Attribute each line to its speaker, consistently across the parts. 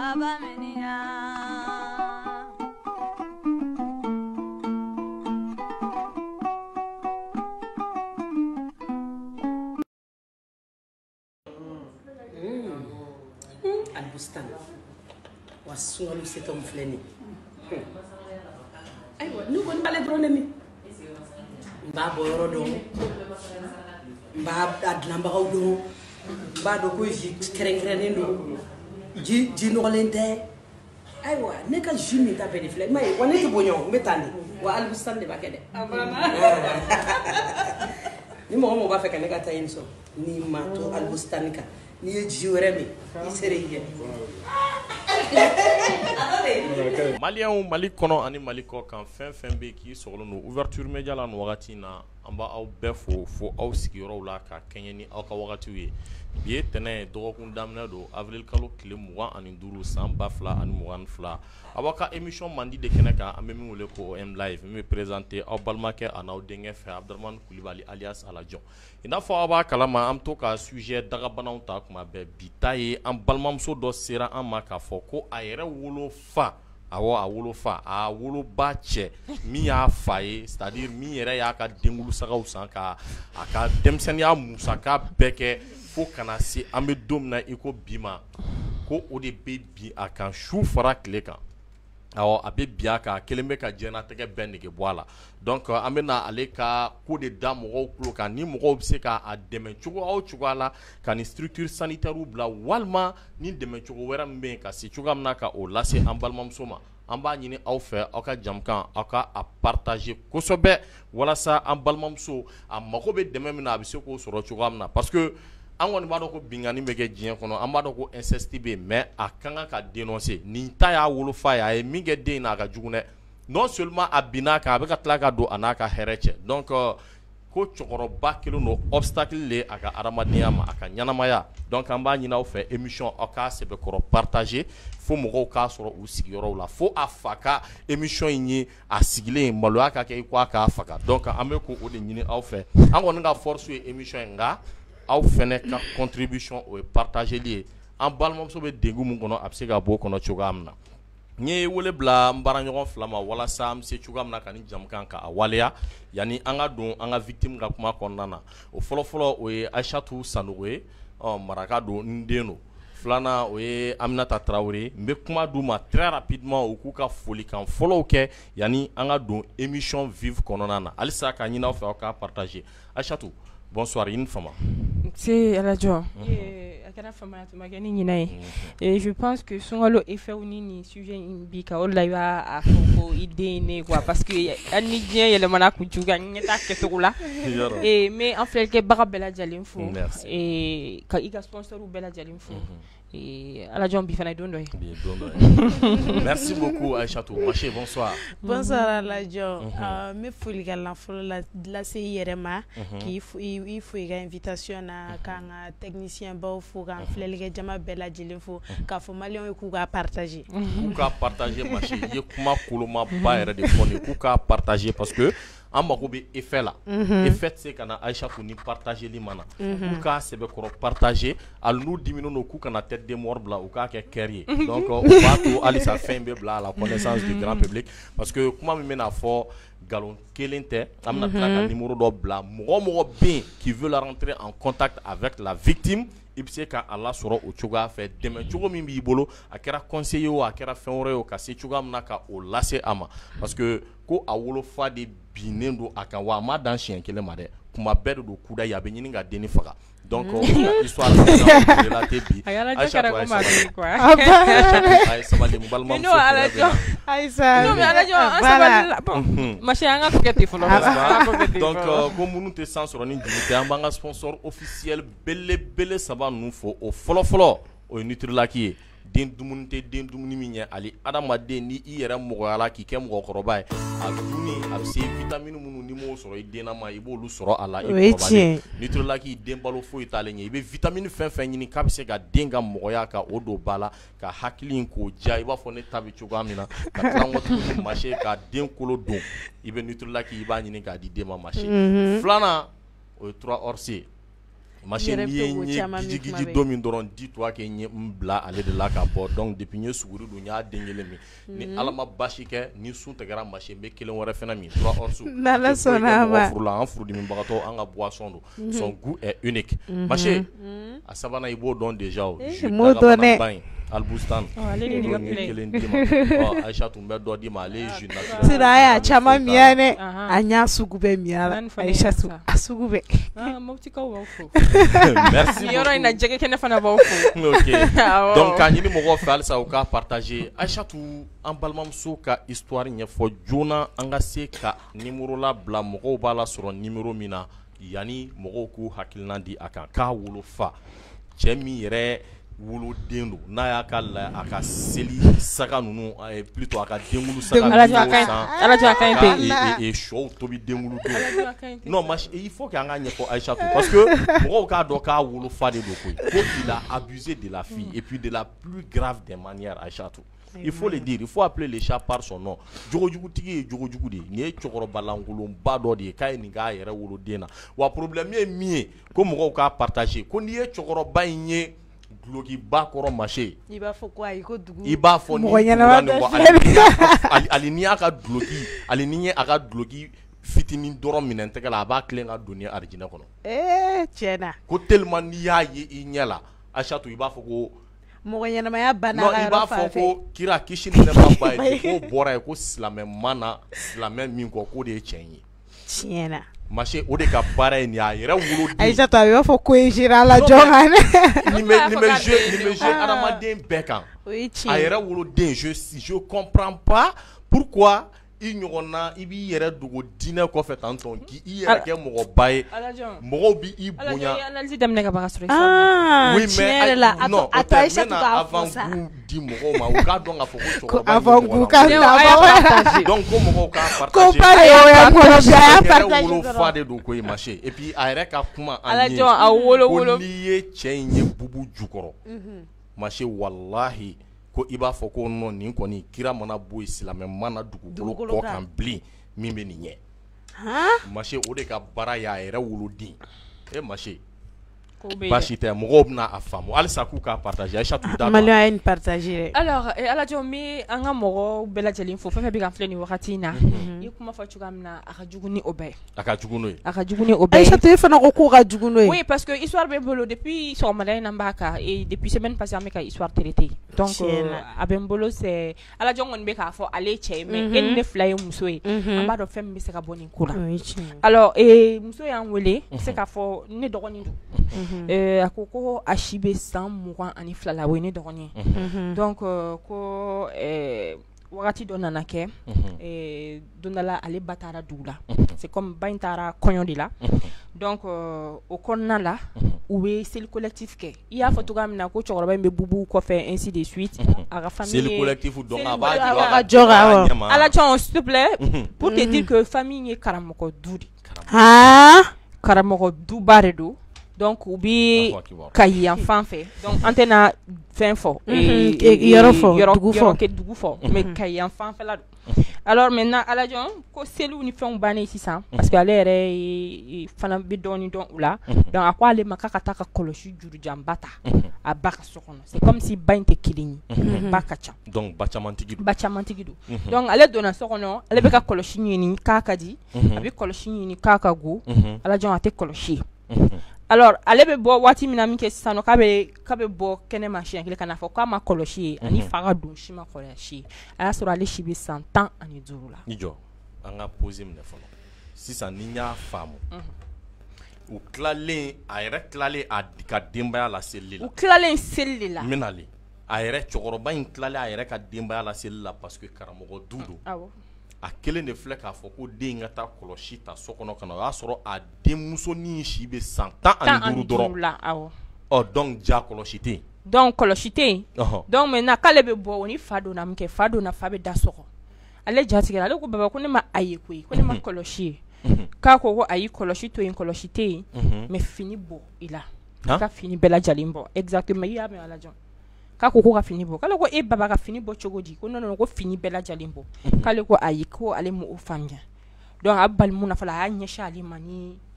Speaker 1: Albustan wasungalo seto mfleni aywa nuko ndale problème mba boyoro do mba adlamba ko do mba do ko ji krenkrene do ji no lente aywa ne ka jimi ta be fle may wonete bonyo metani wa albustan de bakede ni mo ba fekane ka tayin so ni mato albustan ka ni jiwremi isereye
Speaker 2: Malien Mali kono ani Mali ko kan fɛn bɛ k'i sɔgɔlen don ouverture média la nin wagati na an b'a aw bɛɛ fo aw sigiyɔrɔw la ka kɛɲɛ ni aw ka wagatiw ye bi ye tɛnɛ dɔgɔkun daminɛ don avril kalo tile 25 san 2022 a b'a ka émission mandi de kɛnɛ kan an bɛ min wele ko M Live min bɛ présenter aw balimakɛ a n'aw denkɛ fɛ Abdramane Kulibali alias Alajon i n'a fɔ aw b'a kalama an bɛ to ka sujet dagabanaw ta kuma bɛɛ bi ta ye an balimamuso dɔ sera an ma k'a fɔ ko a yɛrɛ wolofa awɔ a wolofa a woloba cɛ min y'a fa ye c'est à dire min yɛrɛ y'a ka denkulu sagaw san ka a ka denmisɛnniya musaka bɛɛ kɛ fo kana se an bɛ don min na i ko bi ma ko o de bɛ bi a kan su fara tile kan awɔ a bɛ bi a kan kelen bɛ ka diɲɛlatigɛ bɛɛ nege bɔ a la donc an bɛ na ale ka ko de da mɔgɔw tulo kan ni mɔgɔw bɛ se k'a dɛmɛ cogo o cogoya la ka ni structure sanitaire bila walima ni dɛmɛ cogo wɛrɛ min bɛ yen ka se cogoya min na ka o lase an balimamuso ma an b'a ɲini aw fɛ aw ka jamukan aw ka a partager kosɛbɛ walasa an balimamuso a mago bɛ dɛmɛ min na a bɛ se k'o sɔrɔ cogoya min na parce que an kɔni b'a dɔn ko bingani bɛ kɛ diɲɛ kɔnɔ an b'a dɔn ko inceste bɛ yen mais a kan ka dénoncer nin ta y'a wolofa ye a ye min kɛ den in na a ka jugu dɛ non seulement a binna kan a bɛ ka tila ka don a n'a ka hɛrɛ cɛ donc ko cɛkɔrɔba kelen don obstacle le a ka adamadenya ma a ka ɲɛnamaya donc an b'a ɲini aw fɛ émission aw k'a sɛbɛkɔrɔ partager fo mɔgɔw k'a sɔrɔ u sigiyɔrɔw la fo a fa ka émission in ye a sigilen maloya ka kɛ i ko a k'a faga donc an bɛ ko o de ɲini aw fɛ an kɔni ka force ye émission in nka aw fɛnɛ ka contribution o ye partageli ye an balimamuso bɛ degun min kɔnɔ a bɛ se ka bɔ o kɔnɔ cogoya min na n ye wele bila n baaraɲɔgɔn fila ma walasa an bɛ se cogoya min na ka ni jamukan ka a waleya yanni an ka don an ka victime ka kuma kɔnɔna na o fɔlɔfɔlɔ o ye Aïchatou Sanogo ye maraka don n den don filanan o ye Aminata Traoré n bɛ kuma d'u ma très rapidement u k'u ka folikan fɔlɔw kɛ yanni an ka don émission vive kɔnɔna na halisa ka ɲini aw fɛ aw k'a partager Aïchatou bonsoir i ni fama.
Speaker 3: C'est Alajon. Et je pense que Songalo est fait un sujet imbika o la ya a ko idée ne quoi parce que ani bien yele mana ku juga nyeta ketula et mais en fait que baga bela jalim fo et ka iga sponsor bela jalim fo et Alajon bi fana dondo
Speaker 2: merci beaucoup Aïchatou Maché bonsoir.
Speaker 4: Bonsoir Alajon me foli gala folo la se yerema qui il faut une invitation na kan technicien baw fo kan flelge jama bela jalim fo ka fo malion ku ga partager
Speaker 2: ku ka partager Maché ye kuma koloma ba yɛrɛ de fɔ ku ka partager parce que an mako bɛ effet la effet se kana Aïchatou ni partager li mana ku ka sɛbɛkɔrɔ partager ali n'u diminen don k'u kana tête de mort bila u k'a kɛ kɛri ye donc o b'a to halisa fɛn bɛ bila a la connaissance du grand public parce que kuma min bɛna fɔ galon kelen tɛ an bɛna tila ka numéro dɔ bila mɔgɔ mɔgɔ bɛ yen qui veut la rentrer en contact avec la victime i bɛ se ka a lasɔrɔ o cogoya fɛ dɛmɛ cogo min b'i bolo a kɛra conseiller o a kɛra fɛn wɛrɛ o ka se cogoya min na ka o lase a ma parce que ko a wolofa de binnen don a kan wa a ma dan siɲɛ kelen ma dɛ kuma bɛɛ de don kuda ye a bɛ ɲini ka denni faga donc histoire relater bi Aïchatou ay sabali mu balima muso
Speaker 3: Aïssa non mais Alajon sabali Maché an ka kokɛte fɔlɔ
Speaker 2: donc ko minnu tɛ san sɔrɔ ni jigi tɛ an b'an ka sponsor officiel belebele saba ninnu fɔ o fɔlɔfɔlɔ o ye Nutrilaki ye den dumuni tɛ den dumuni min ɲɛ ali adamaden ni i yɛrɛ mɔgɔyala k'i kɛ mɔgɔkɔrɔba ye a duni a bɛ se vitamine minnu ni m'o sɔrɔ i denna ma i b'olu sɔrɔ a la i kɔrɔbalen Nutrilaki den balo foyi t'ale ɲɛ i bɛ vitamine fɛn fɛn ɲini k'a bɛ se ka den ka mɔgɔya ka o don ba la ka hakili in k'o ja i b'a fɔ ne ta bɛ cogoya min na ka tila n kɔ tuguni Maché ka den kolo don i bɛ Nutrilaki i b'a ɲini k'a di den ma Maché filanan o ye 3 hors Machine gigi domin doron dis-toi que nye mbla aller de la ka bɔ donc depuis nye suguru du nya dengele mi ni alama bashi kɛ ni sun tɛgɛra machine be kelen wɛrɛ fɛnɛ mi 3 heures su
Speaker 4: nala sona ma
Speaker 2: furula an furu dimi bagatɔ an ka boisson do son goût est unique machine a sabana i b'o dɔn déjà o
Speaker 4: mo donné
Speaker 2: Albustan kelen di ma Aisha tun bɛ dɔ di ma ale jus naturel
Speaker 4: sira ya chama miane anya sugu be miala Aisha tu asugu be
Speaker 3: mopti ka wa fo
Speaker 2: merci
Speaker 3: yoro ina jege kene fana ba fo
Speaker 2: OK donc kan ni mɔgɔ fɛ alisa u ka partager Aisha tu an balimamuso ka histoire ɲɛfɔ joona an ka se ka numéro la bila mɔgɔw b'a la sɔrɔ numéro min na yani mɔgɔw k'u hakilina di a kan k'a wolofa cɛ min yɛrɛ woloden do n'a y'a ka a ka seli saga ninnu plutôt a ka denwulu saga et show tobi denwulu do non mais il faut qu'an ka ɲɛfɔ Aïcha parce que mɔgɔw k'a dɔn k'a wolofa de do koyi ko il a abusé de la fille et puis de la plus grave des manières Aïcha il faut le dire il faut appeler les chats par son nom jogojugutigi ye jogojugu de ye nin ye cɛkɔrɔba lankolonba dɔ de ye k'a ye nin k'a yɛrɛ woloden na wa problème ye min ye ko mɔgɔw k'a partager ko n'i ye cɛkɔrɔba in ye gloki ba kɔrɔ marché
Speaker 4: i b'a fɔ ko ayi ko dugu
Speaker 2: i b'a fɔ ali ni y'a ka gloki ali ni ye a ka gloki fitinin dɔrɔn minɛ tɛgɛ la a b'a tilen ka don ni arijinɛ kɔnɔ
Speaker 4: tiɲɛna
Speaker 2: ko tellement n'i y'a ye i ɲɛ la Aïcha i b'a fɔ ko
Speaker 4: mɔgɔ ɲɛnamaya banna
Speaker 2: non i b'a fɔ ko kira kisi ni nɛma ba ye ko bɔra ye ko silamɛ mana silamɛ min kɔ k'o de ye tiɲɛ ye
Speaker 4: tiɲɛna
Speaker 2: Maché o de ka baara ye nin a yɛrɛ woloden
Speaker 4: Aïcha to a b'a fɔ ko in jira la jɔn kan
Speaker 2: ni me jeu adamaden bɛɛ kan a yɛrɛ woloden je comprends pas pourquoi i ɲɔgɔnna i b'i yɛrɛ dogo diinɛ kɔfɛ tantɔn k'i yɛrɛ kɛ mɔgɔba ye mɔgɔw bi i bonya
Speaker 3: analyse daminɛ ka baga sɔrɔ
Speaker 2: oui mais non avant goût di mɔgɔw ma u k'a dɔn k'a fɔ ko
Speaker 4: avant goût ka partager
Speaker 2: donc ko mɔgɔw k'a partager
Speaker 4: ko pas y'a
Speaker 2: partager wolofa de don ko i marché et puis a yɛrɛ ka kuma an ye ko n'i ye cɛ in ye bubu jukɔrɔ marché wallahi ko i b'a fɔ ko non nin kɔni kira mana bɔ silamɛ mana dugukolo kɔ kan bilen min bɛ nin ɲɛ marché o de ka baara y'a yɛrɛ woloden marché basi tɛ mɔgɔw bɛna a faamu halisa k'u k'a partager Aïcha t'u da
Speaker 4: Malien ye partager
Speaker 3: alors Aladio mi an ka mɔgɔw bɛɛ lajɛlen fo fɛn fɛn bɛ ka filɛ nin wagati in na i kuma fɔ cogoya min na a ka jugu ni o bɛɛ
Speaker 2: a ka jugu n'o ye
Speaker 3: a ka jugu ni o bɛɛ
Speaker 4: Aïcha e fana ko k'o ka jugu n'o ye
Speaker 3: oui parce que histoire bɛ n bolo depuis sɔgɔmada in na n b'a kan et depuis semaine passée an bɛ ka histoire traiter donc a bɛ n bolo c'est Aladio kɔni bɛ k'a fɔ ale cɛ ye mais e ni ne fila ye muso ye an b'a dɔn fɛn min bɛ se ka bɔ nin ko la alors muso y'an wele se k'a fɔ ne dɔgɔnin don a ko a si bɛ san 22 la o ye ne dɔgɔnin ye donc ko wagati dɔ nana kɛ don dɔ la ale ba taara dugu la c'est comme ba in taara kɔɲɔ de la donc o kɔnɔna la u bɛ seli collectif kɛ i y'a fɔ cogoya min na ko cɛkɔrɔba in bɛ bubu kɔfɛ ainsi de suite a ka famille
Speaker 2: seli collectif donc a b'a jɔ
Speaker 3: Aladio s'il te plaît pour te dire que famille ye karamɔgɔ du de karamɔgɔ duba de don donc u bi ka yan fan fɛ donc an tɛna fɛn fɔ yɔrɔ dugu fɔ mais ka yan fan fɛ la don alors maintenant Aladio ko seliw ni fɛnw bannen sisan parce que ale yɛrɛ fana bɛ dɔɔnin dɔn u la donc a ko ale ma k'a ka taa ka kɔlɔsi jurujanba ta a ba ka so kɔnɔ c'est comme si ba in tɛ kelen ye ba ka ca
Speaker 2: donc ba camantigi don
Speaker 3: donc ale donna so kɔnɔ ale bɛ ka kɔlɔsi ɲini k'a ka di a bɛ kɔlɔsi ɲini k'a ka go Aladio a tɛ kɔlɔsi alors ale bɛ bɔ waati min na min kɛ sisan k'a bɛ bɔ kɛnɛma siɲɛ kelen ka n'a fɔ k'a ma kɔlɔsi ye ani fa ka don si ma kɔlɔsi ye a y'a sɔrɔ ale si bɛ san 15 la.
Speaker 2: i jɔ an ka pose minɛ fɔlɔ sisan ni n y'a faamu u tilalen a yɛrɛ tilalen a ka denbaya la selili la.
Speaker 3: u tilalen seli de la.
Speaker 2: n bɛna le a yɛrɛ cɛkɔrɔba in tilalen a yɛrɛ ka denbaya la selili la parce que karamɔgɔ du don. a kelen de filɛ k'a fɔ ko den ka taa kɔlɔsi ta so kɔnɔ ka na o y'a sɔrɔ a denmusonin si bɛ san 15 dɔrɔn donc ja kɔlɔsi tɛ yen.
Speaker 3: donc kɔlɔsi tɛ yen. donc maintenant k'ale bɛ bɔ o ni fa donna min kɛ fa donna fa bɛ da sɔgɔ ale jatigɛra ale ko baba ko ne ma a ye koyi ko ne ma kɔlɔsi ye k'a ko ayi kɔlɔsi to yen kɔlɔsi tɛ yen mais fini bɔ i la ka fini bɛɛ lajɛlen bɔ exactement i y'a mɛn Aladio k'a ko ka fini bɔ k'ale ko e baba ka fini bɔ cogo di ko non ko fini bɛɛ lajɛlen bɔ k'ale ko ayi ko ale m'o faamuya donc a balimu na fɔlɔ a y'a ɲɛsin ale ma ni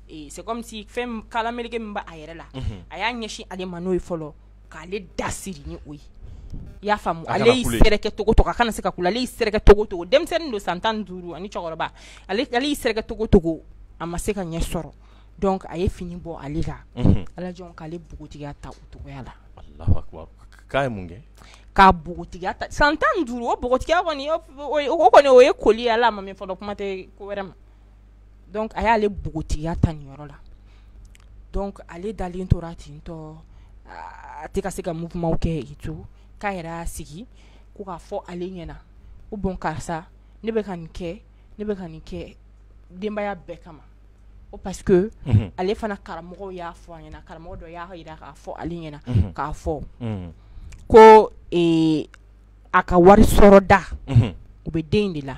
Speaker 3: et c'est comme si fem kala meleke mba ayere la aya nyeshi ale mano ifolo kale dasiri ni oyi ya famu ale isereke togo togo kana seka kula ale isereke togo togo demsen do santan duru ani chokoroba ale isereke togo togo amaseka nyesoro donc aye fini bo ale la ala jon kale bugotiga ta utogo yala
Speaker 2: Allahu akbar kay munge
Speaker 3: ka bugotiga ta santan duru o bugotiga ko ni o ko ni o ye koli ala ma me fodo kuma te ko werema donc aya ale bugotiga ta ni yoro la donc ale dalin torati to tika seka mouvement ke itu kaira sigi ko ka fo ale nyena o bon karsa ne be kan ke dembaya bekama o parce que ale fana karamogo ya fo nyena karamogo do ya ira ka fo ale nyena ka fo ko aka wari soroda o be den de la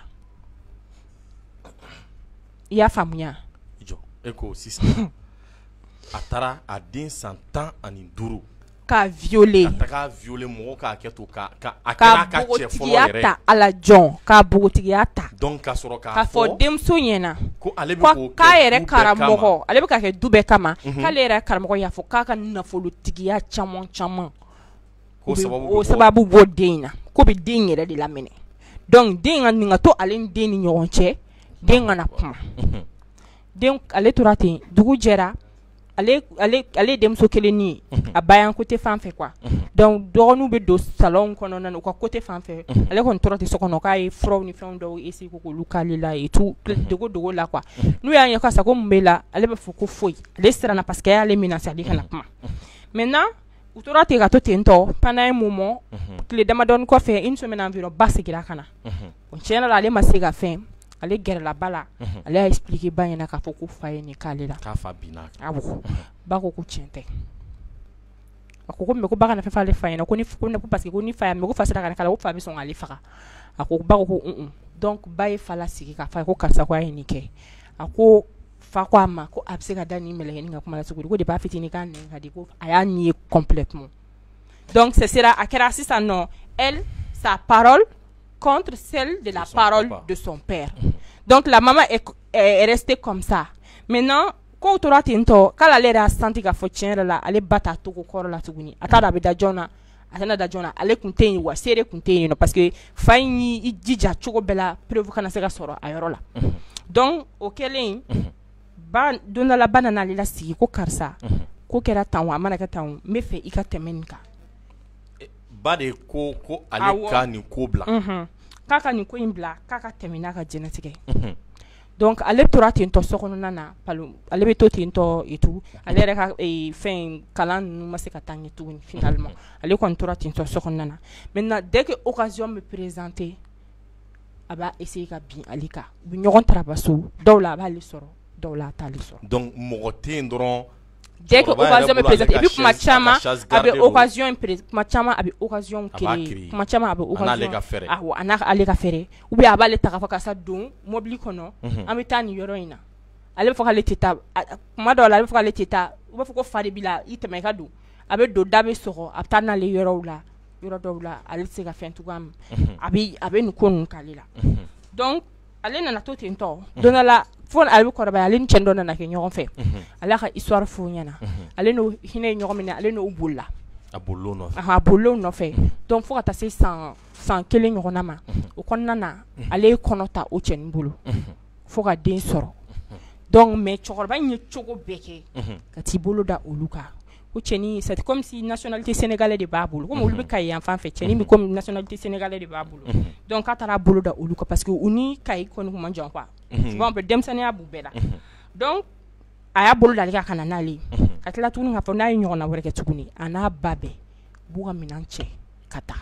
Speaker 3: ya famunya
Speaker 2: jo ecosystem atara a den 100 ans ani duru
Speaker 3: ka violer
Speaker 2: mo ka keto ka
Speaker 3: chefolo yere ala John ka bogotigiyata
Speaker 2: donc ka soro ka
Speaker 3: fo demso nyena
Speaker 2: ko ale be ko
Speaker 3: ka yere karamogo ale be ka ke dube kama ka le yere karamogo ya fo ka nafolo tigiya chamon ko sababu bo dena ko be den yere de la mene donc den an nga to ale den ni nyonche den na kuma den ale torati dugu jera ale demso keleni a bayan côté fan fait quoi donc dogonu be do salon kono nan ko côté fan fait ale kon torati sokono kay fro ni fon do esi ko lukali la et tout dogo la quoi nous ya nyaka sa ko mbela ale be foko foi ale sera na parce que ale menace ali kana kuma maintenant utorati ga to tento pendant un moment que les damadon ko fait une semaine environ basse gira kana on tiena la ale masiga fin ale gere la bala ale a expliquer banyana ka foko faye ni kalela
Speaker 2: ka fa bina
Speaker 3: abu bako ku chente akoko me ko baka na fa le faye na ko ni parce que ko ni faye me ko fasira kana kala ko fa bi son ale faka akoko bako ko donc baye fala siki ka fa ko karsa ko ni ke ako fa ko ama ko abse ka dani mele ni nga kuma la suguri ko de ba fitini kan ni ka di ko aya ni complètement donc ce sera akera sisa non elle sa parole contre celle de la parole de son père. Donc la maman est restée comme ça. Maintenant, quand tu auras tinto, quand elle a senti qu'elle faut tirer là, elle bata tout au corps la tuguni. Atara be dajona, atana dajona, elle contient ou serre contient parce que faini i dija choko bela preuve kana sera soro ayoro la. Donc auquel ba dona la banana la si ko karsa, ko kera tanwa manaka tan me fe ikatemenka.
Speaker 2: Bade ko ale ka ni ko bla
Speaker 3: kaka ni ko imbla kaka temina ka genetique donc ale torati to sokono nana palu ale be toti to etu ale reka fin kalan nu maseka tangi tout finalement ale kon torati to sokono nana maintenant dès que occasion me présenter aba essayer ka bien alika bu nyogon trabasso dawla ba le soro dawla ta le soro
Speaker 2: donc mogote ndron
Speaker 3: dès que occasion me présente et puis kuma chama avec occasion kuma chama avec occasion que kuma chama avec occasion ana ale ka fere ou bien abale ta ka sa don mobili kono amitani yoroina ale fa le teta kuma do la fa le teta ou ba fa ko fare bila iteme ka do abe do dabe soro atana le yoro do la ale se ka fentugam abi nu konu kalila donc ale na to tento donala fon albi korba ale ni chendo na ke nyogon fe ala ka histoire fo nyana ale no hine nyogon mena ale no bulla abolo no fe donc fo ka se 100 kele nyogon na ma o konna na ale konota o chen bulu fo ka den soro donc me chokorba ni chogo beke ka ti bolo da oluka o cheni c'est comme si nationalité sénégalaise de babulu comme olu be kay enfant fait cheni mi comme nationalité sénégalaise de babulu donc atara bolo da oluka parce que uni kay kon ko manjon quoi bon be dem sane abu bela donc aya bolo da ka kana nali atla tunu nga fona yi nyona wore ke tukuni ana babe buga minanche kata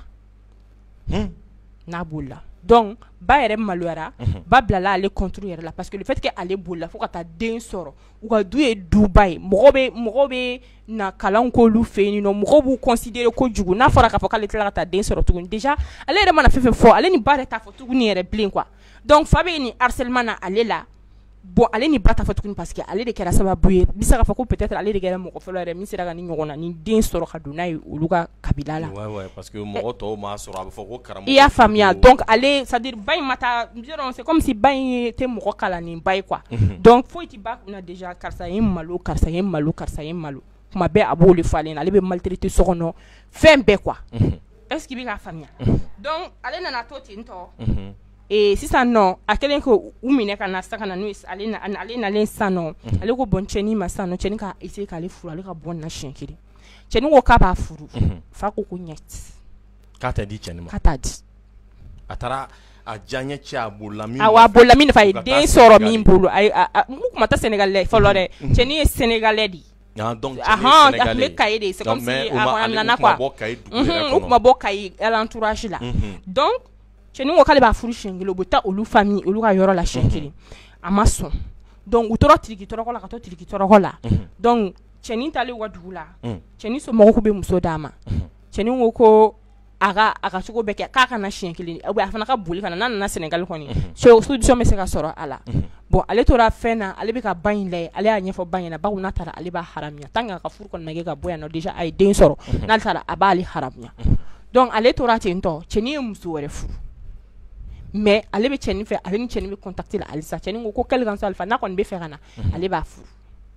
Speaker 3: na bola donc ba yere malwara ba blala ale contrôler la parce que le fait que ale bola faut kata den soro ou ka doué Dubai mogobe na kalan ko lu feni no mogobu considérer ko jugu na fora ka fo kale tla kata den soro tukuni déjà ale yere mana fefe fo ale ni bare ta fo tukuni yere blin quoi donc fabe ni harcèlement na ale la bon ale ni ba ta fɔ tuguni parce que ale de kɛra sababu ye bisa ka fɔ ko peut-être ale de kɛra mɔgɔ fɔlɔ yɛrɛ min sera ka ni ɲɔgɔn na ni den sɔrɔ ka don n'a ye olu ka kabila la
Speaker 2: ouais parce que mɔgɔ tɔw m'a sɔrɔ a bɛ fɔ ko karamɔgɔ
Speaker 3: i y'a faamuya donc ale c'est à dire ba in ma taa c'est comme si ba in tɛ mɔgɔ kalanni ba ye quoi donc foyi ti ba kunna déjà karisa ye malo karisa ye malo karisa ye malo kuma bɛɛ a b'o de fɔ ale na ale bɛ maltraiter so kɔnɔ fɛn bɛɛ quoi est-ce que i bɛ k'a faamuya donc ale nana to ten tɔ sisan nɔ a kɛlen ko u minɛ ka na sa ka na n'o ye ale nalen sisan nɔ ale ko bon cɛnin ma sisan nɔ cɛnin ka essayer k'ale furu ale ka bɔ nin na siɲɛ kelen cɛnin ko k'a b'a furu fa ko ɲɛ
Speaker 2: k'a tɛ di cɛnin ma
Speaker 3: k'a t'a di
Speaker 2: a taara a diyaɲɛ cɛ a bolila min
Speaker 3: a bolila min nafa a ye den sɔrɔ min bolo n kuma tɛ Sénégalais fɔlɔ dɛ cɛnin ye Sénégalais de
Speaker 2: donc
Speaker 3: le cahier de c'est comme si a nana quoi u kuma bɔ Kayi l'entourage la donc cɛnin ko k'ale b'a furu siɲɛ kelen u bɛ taa olu famille olu ka yɔrɔ la siɲɛ kelen a ma sɔn donc u tora tiriki tɔrɔkɔ la ka to tiriki tɔrɔkɔ la donc cɛnin taalen u ka dugu la cɛnin somɔgɔw bɛ muso d'a ma cɛnin ko a ka cogo bɛɛ kɛ k'a kana siɲɛ kelen a fana ka boli kana n'a nana Sénégal kɔni solution bɛ se ka sɔrɔ a la bon ale tora fɛn na ale bɛ ka ba in lajɛ ale y'a ɲɛfɔ ba ɲɛna bawo n'a taara ale b'a haramuya tant que a ka furu kɔni ma kɛ ka bɔ yan nɔ déjà a ye den sɔrɔ n'ale taara a b'ale haramuya donc ale tora ten tɔ cɛnin ye muso wɛrɛ furu mais ale bɛ cɛnin fɛ ale ni cɛnin bɛ contacter la halisa cɛnin ko kɛle kan so alifa n'a kɔni bɛ fɛ ka na ale b'a furu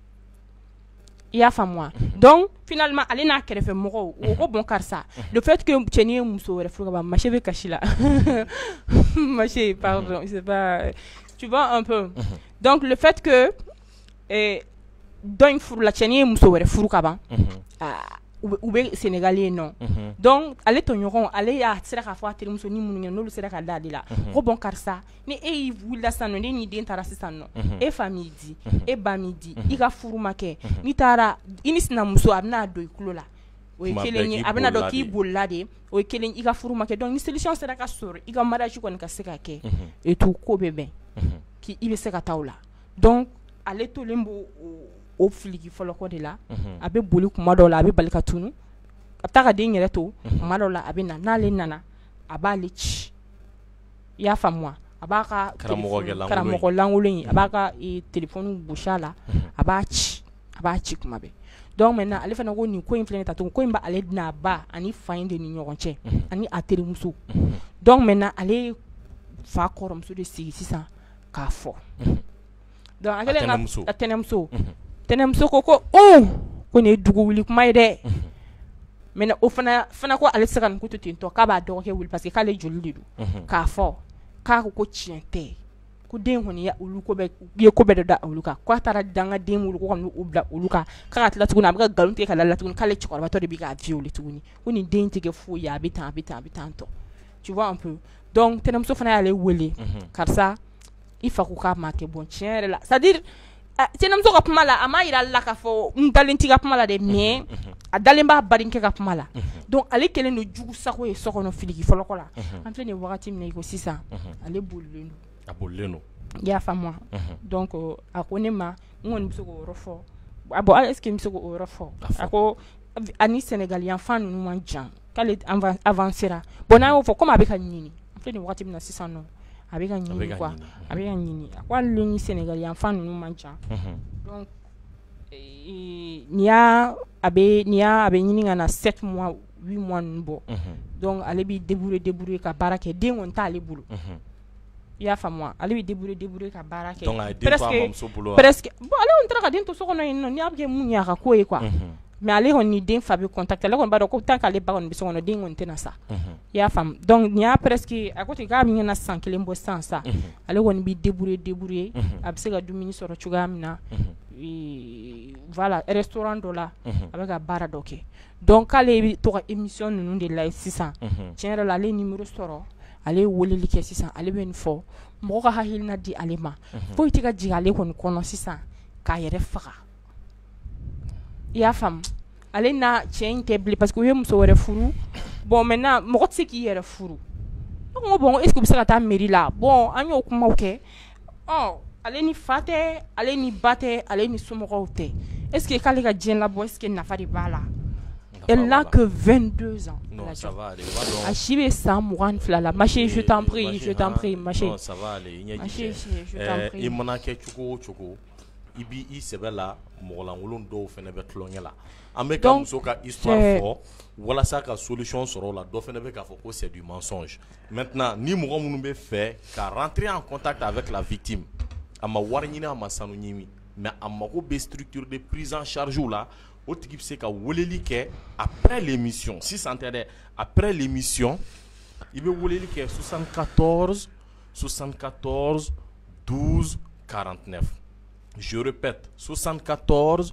Speaker 3: i y'a faamu donc finalement ale n'a kɛrɛfɛ mɔgɔw o ko bon karisa le fait que cɛnin ye muso wɛrɛ furu ka ban Maché bɛ kasi la Maché pardon c'est pas tu vois un peu donc le fait que dɔ in furu la cɛnin ye muso wɛrɛ furu ka ban u bɛ Sénégalais non donc ale tɔɲɔgɔn ale y'a sera k'a fɔ a terimuso ni minnu n'olu sera ka da ale la ko bon karisa ni e wulila sisan nɔ ne ni den taara sisan nɔ e fa m'i di e ba m'i di i ka furu ma kɛ n'i taara i ni sinamuso a bɛna don i tulo la o ye kelen ye a bɛna dɔn k'i bolila de o ye kelen i ka furu ma kɛ donc ni solution sera ka sɔrɔ i ka mariage kɔni ka se ka kɛ et tout ko bɛ bɛn k'i bɛ se ka taa o la donc ale tolen b'o o filiki fɔlɔ kɔ de la a bɛ boli kuma dɔw la a bɛ bali ka tunu a bɛ taa ka den yɛrɛ to kuma dɔw la a bɛ na n'ale nana a b'ale ci i y'a faamu a b'a ka karamɔgɔ lankolon in a b'a ka téléphone gosi a la a b'a ci kuma bɛɛ donc maintenant ale fana ko nin ko in filɛ nin ta ko in b'ale n'a ba ani fa in de ni ɲɔgɔn cɛ ani a terimuso donc maintenant ale fa kɔrɔmuso de sigi sisan k'a fɔ donc a tɛnɛmuso tɛnɛmuso ko ko nin ye dugu wuli kuma ye dɛ mais o fana ko ale se ka nin ko to ten tɔ k'a b'a dɔgɔkɛ wuli parce que k'ale joli de don k'a fɔ k'a ko tiɲɛ tɛ ko den kɔni ye ko bɛɛ de da olu kan k'a taara danga den wolo ko ka n'u bila olu kan k'a ka tila tuguni a bɛ ka nkalon tigɛ ka la tuguni k'ale cɛkɔrɔbatɔ de bɛ k'a violer tuguni ko nin den tɛ kɛ foyi ye a bɛ tan tɔ tu vois un peu donc tɛnɛmuso fana y'ale wele karisa i fa ko k'a ma kɛ bon tiɲɛ yɛrɛ la c'est à dire tɛnɛmuso ka kuma la a m'a yira ale la k'a fɔ n dalen t'i ka kuma la dɛ mais a dalen b'a barinkɛ ka kuma la donc ale kɛlen don jugu sago ye so kɔnɔ filiki fɔlɔkɔ la an filɛ nin wagati min na i ko sisan ale bolilen don i y'a faamu donc a ko ne ma n kɔni bɛ se k'o yɔrɔ fɔ bon est-ce que n bɛ se k'o yɔrɔ fɔ a ko ani Sénégal yanfan ninnu man jan k'ale avancera bon n'an y'o fɔ komi a bɛ ka ɲini an filɛ nin wagati min na sisan nɔ a bɛ ka ɲini quoi a bɛ ka ɲini a ko hali ni Sénégal yanfan ninnu man jan donc n'i y'a a bɛ ɲini ka na 7 mois 8 mois ninnu bɔ donc ale b'i débrouiller ka baara kɛ den kɔni t'ale bolo i y'a faamu ale b'i débrouiller ka baara kɛ
Speaker 2: donc a ye den to a bamuso bolo
Speaker 3: presque bon ale kɔni taara ka den to so kɔnɔ yen nɔ n'i y'a kɛ mun ye a ka ko ye quoi mais ale kɔni ni den fa bɛ contacter ale kɔni b'a dɔn ko tant qu'ale ba kɔni bɛ so kɔnɔ den kɔni tɛna sa i y'a faamu donc nin y'a presque a ko ten k'a bɛ ɲɛna san 1 bɔ sisan sa ale kɔni b'i débrouiller a bɛ se ka dumuni sɔrɔ cogoya min na voilà restaurant dɔ la a bɛ ka baara dɔ kɛ donc k'ale bɛ to ka émission ninnu de lajɛ sisan tiɲɛ yɛrɛ la ale ye numéro sɔrɔ ale ye weleli kɛ sisan ale bɛ nin fɔ mɔgɔ ka hakilina di ale ma foyi tɛ ka jigin ale kɔni kɔnɔ sisan k'a yɛrɛ faga i y'a faamu ale n'a cɛ in tɛ bilen parce que u ye muso wɛrɛ furu bon maintenant mɔgɔ tɛ se k'i yɛrɛ furu ne ko bon est-ce que u bɛ se ka taa mairie la bon an y'o kumaw kɛ ale ni fa tɛ ale ni ba tɛ ale ni somɔgɔw tɛ est-ce que k'ale ka diɲɛ labɔ est-ce que nafa de b'a la Elle n'a que 22 ans.
Speaker 2: Non, ça va aller.
Speaker 3: Achibe sa mouran flala. Maché, je t'en prie, je t'en prie, maché.
Speaker 2: Non, ça va aller.
Speaker 3: Maché, je t'en prie.
Speaker 2: Il m'en a quelque chose. Il se fait là, Morlangolon do fenebe tlongela. Ameka musoka histoire fort. Voilà ça ka solution sera là. Do fenebe ka foko c'est du mensonge. Maintenant, ni mouro munube fait qu'à rentrer en contact avec la victime. Ama warnina ama sanunimi. Mais amako be structure de prise en charge là. Au type c'est qu'à woleli ke après l'émission. Si ça intéresse après l'émission, il veut woleli ke 74 12 49. Je répète, 74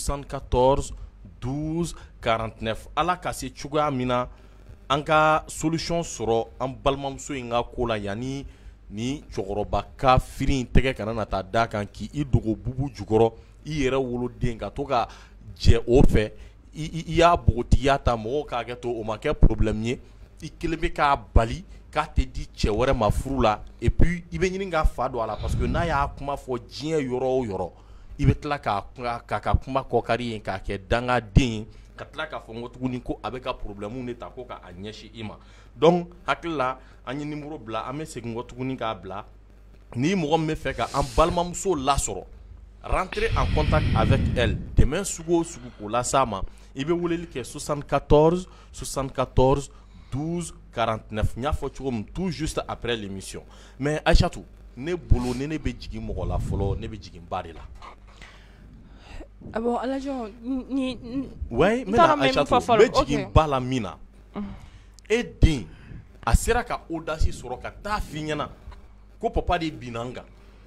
Speaker 2: 12 49. Ala kase chuga mina anga solution soro en balmamso inga kola yani ni chokoroba ka firin tege kana na ta da kan ki i dogo bubu jukoro i yere wolo den ka to ka je o fe i ya boti ya ta mo ka ke to o ma ke problème ye i kelebe ka bali ka te di che wore ma furu la et puis i be nyini nga fa do ala parce que na ya kuma fo jien yoro i be tla ka kuma ko kari en ka ke danga den ka tla ka fo ngotuguni ko avec un problème ne ta ko ka anyeshi ima donc hakilla anyi numéro bla ame se ngotuguni ka bla ni mo me fait ka en balmamso la soro rentrer en contact avec elle demain sugo ko la sama i be woleli ke 74 12 49 nya fo chugum tout juste après l'émission mais Aïchatou ne bolo ne be jigi mo la folo ne be jigi bari la
Speaker 3: bon alajo ni
Speaker 2: ouais mais Aïchatou be jigi bala mina et din a sera ka audace soro ka ta finyana ko papa de binanga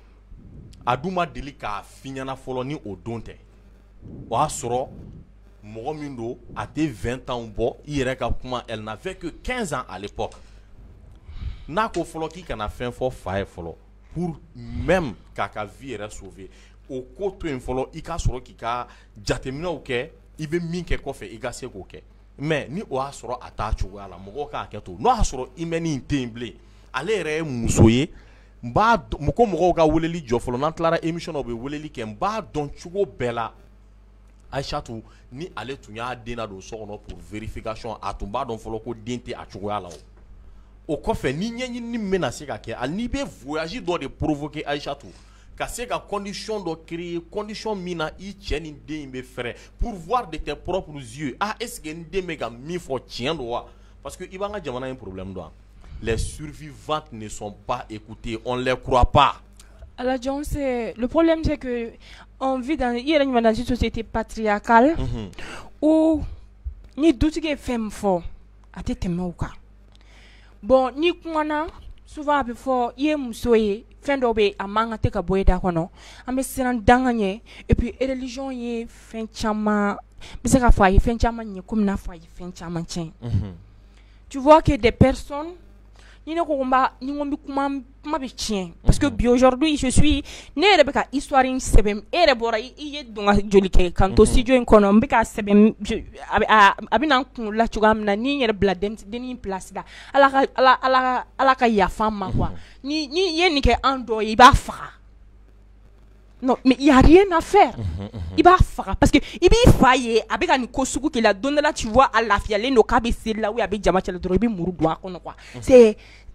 Speaker 2: aduma deli ka finyana folo ni odonte wa soro mɔgɔ min do a tɛ 20 ans bɔ i yɛrɛ ka kuma elle n'avait que 15 ans à l'époque n'a ko fɔlɔ k'i kana fɛn fɔ fa ye fɔlɔ pour même k'a ka vie yɛrɛ sauver o ko to yen fɔlɔ i ka sɔrɔ k'i ka jateminɛw kɛ i bɛ min kɛ kɔfɛ i ka se k'o kɛ mais ni o y'a sɔrɔ a t'a cogoya la mɔgɔw k'a kɛ to n'o y'a sɔrɔ i mɛnni in tɛ yen bilen ale yɛrɛ ye muso ye n b'a dɔn ko mɔgɔw ka weleli jɔ fɔlɔ n'an tilara émission na u bɛ weleli kɛ n b'a dɔn cogo bɛɛ la Aïchatou ni ale tun y'a den na don so kɔnɔ pour vérification a tun b'a dɔn fɔlɔ ko den tɛ a cogoya la o kɔfɛ ni ɲɛɲini min bɛna se ka kɛ hali n'i bɛ voyage dɔ de provoquer Aïchatou ka se ka condition dɔ créer condition min na i cɛ ni den in bɛ fɛrɛ pour voir de tes propres yeux ah est-ce que n den bɛ ka min fɔ tiɲɛ don wa parce que i b'an ka jamana in problème dɔn les survivantes ne sont pas écoutées on les croit pas.
Speaker 3: Alors, le problème, c'est que on vit dans une société patriarcale où ni tout ce qui est femme fort a été témoin. Bon, ni kumana souvent before y est musoye fin d'obé a mangate ka boye da kono ambe siran danganye et puis religion y fin chama bisa ka fa y fin chama ni comme na fa y fin chama tien. Tu vois que des personnes ni ne komba ni ngombi kuma be tien parce que aujourd'hui je suis ne rebeka histoire in sebem ere bora iye dunga jolike kanto studio in kono mbeka sebem abina kun la chugam na ni yere bla deni place da ala ka ya femme quoi ni ye ni ke ando i ba fa non mais il y a rien à faire il va faire parce que il bi faye abeka ni kosuku ki la donne là tu vois à la fiale no kabe c'est là où abi jama chala dro bi muru doa kono quoi c'est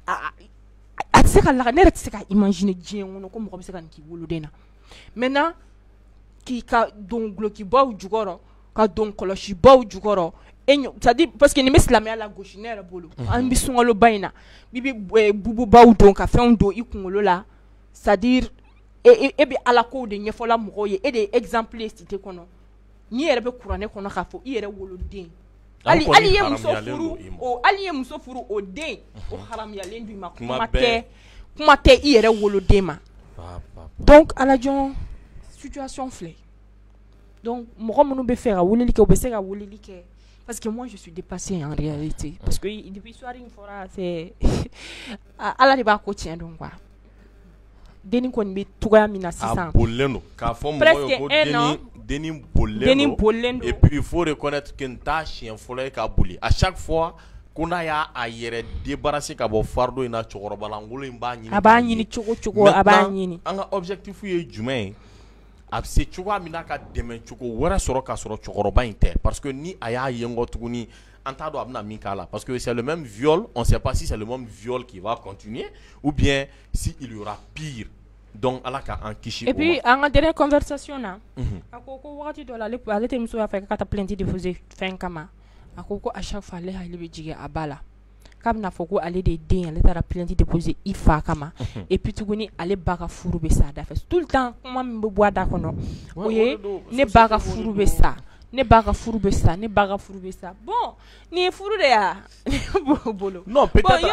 Speaker 3: c'est ka la ne c'est ka imaginer dien on ko mo se kan ki wolo dena maintenant ki ka donglo ki baw jugoro ka don koloshi baw jugoro enyo c'est-à-dire parce que ni meslamé à la gauche nera bolo an bi sungalo bayna bibi bubu baw don ka fe on do ikungolo la c'est-à-dire et bien à la cour de nyefola moye et des exemples cité kono ni yere be courane kono ka fo yere wolo den ali ye muso furu o ali ye muso furu o den o haram ya lendu ma kuma te yere wolo den ma donc à la jon situation flé donc mo munu be faire woleli ke o be se ka woleli ke parce que moi je suis dépassée en réalité parce que depuis soirée une fois c'est ala de ba ko tien donc quoi deni kon be tuga mina 600
Speaker 2: boleno ka fo mo ko deni boleno et puis il faut reconnaître que nta chien folé ka boli à chaque fois qu'on a a yere débarrasser ka bo fardo ina chokoro balangolo imba nyini
Speaker 3: aba nyini chogo aba nyini
Speaker 2: anga objectif ye jumain a bɛ se cogoya min na ka dɛmɛ cogo wɛrɛ sɔrɔ ka sɔrɔ cɛkɔrɔba in tɛ parce que ni a y'a ye nkɔ tuguni an t'a dɔn a bɛna min k'a la parce que c'est le même viol on sait pas si c'est le même viol qui va continuer ou bien si il y aura pire donc ala ka an kisi.
Speaker 3: Et puis an ka dernière conversation na a ko wagati dɔ la ale tɛ muso y'a fɛ ka taa plainte déposer fɛn kama a ko à chaque fois ale hakili bɛ jigin a ba la k'a bɛna fɔ ko ale de ye den ale taara plainte déposer i fa kama et puis tuguni ale ba ka furu bɛ sa a da fɛ tout le temps kuma min bɛ bɔ a da kɔnɔ o ye ne ba ka furu bɛ sa ne ba ka furu bɛ sa ne ba ka furu bɛ sa bon nin ye furu de ya bolo
Speaker 2: non peut-être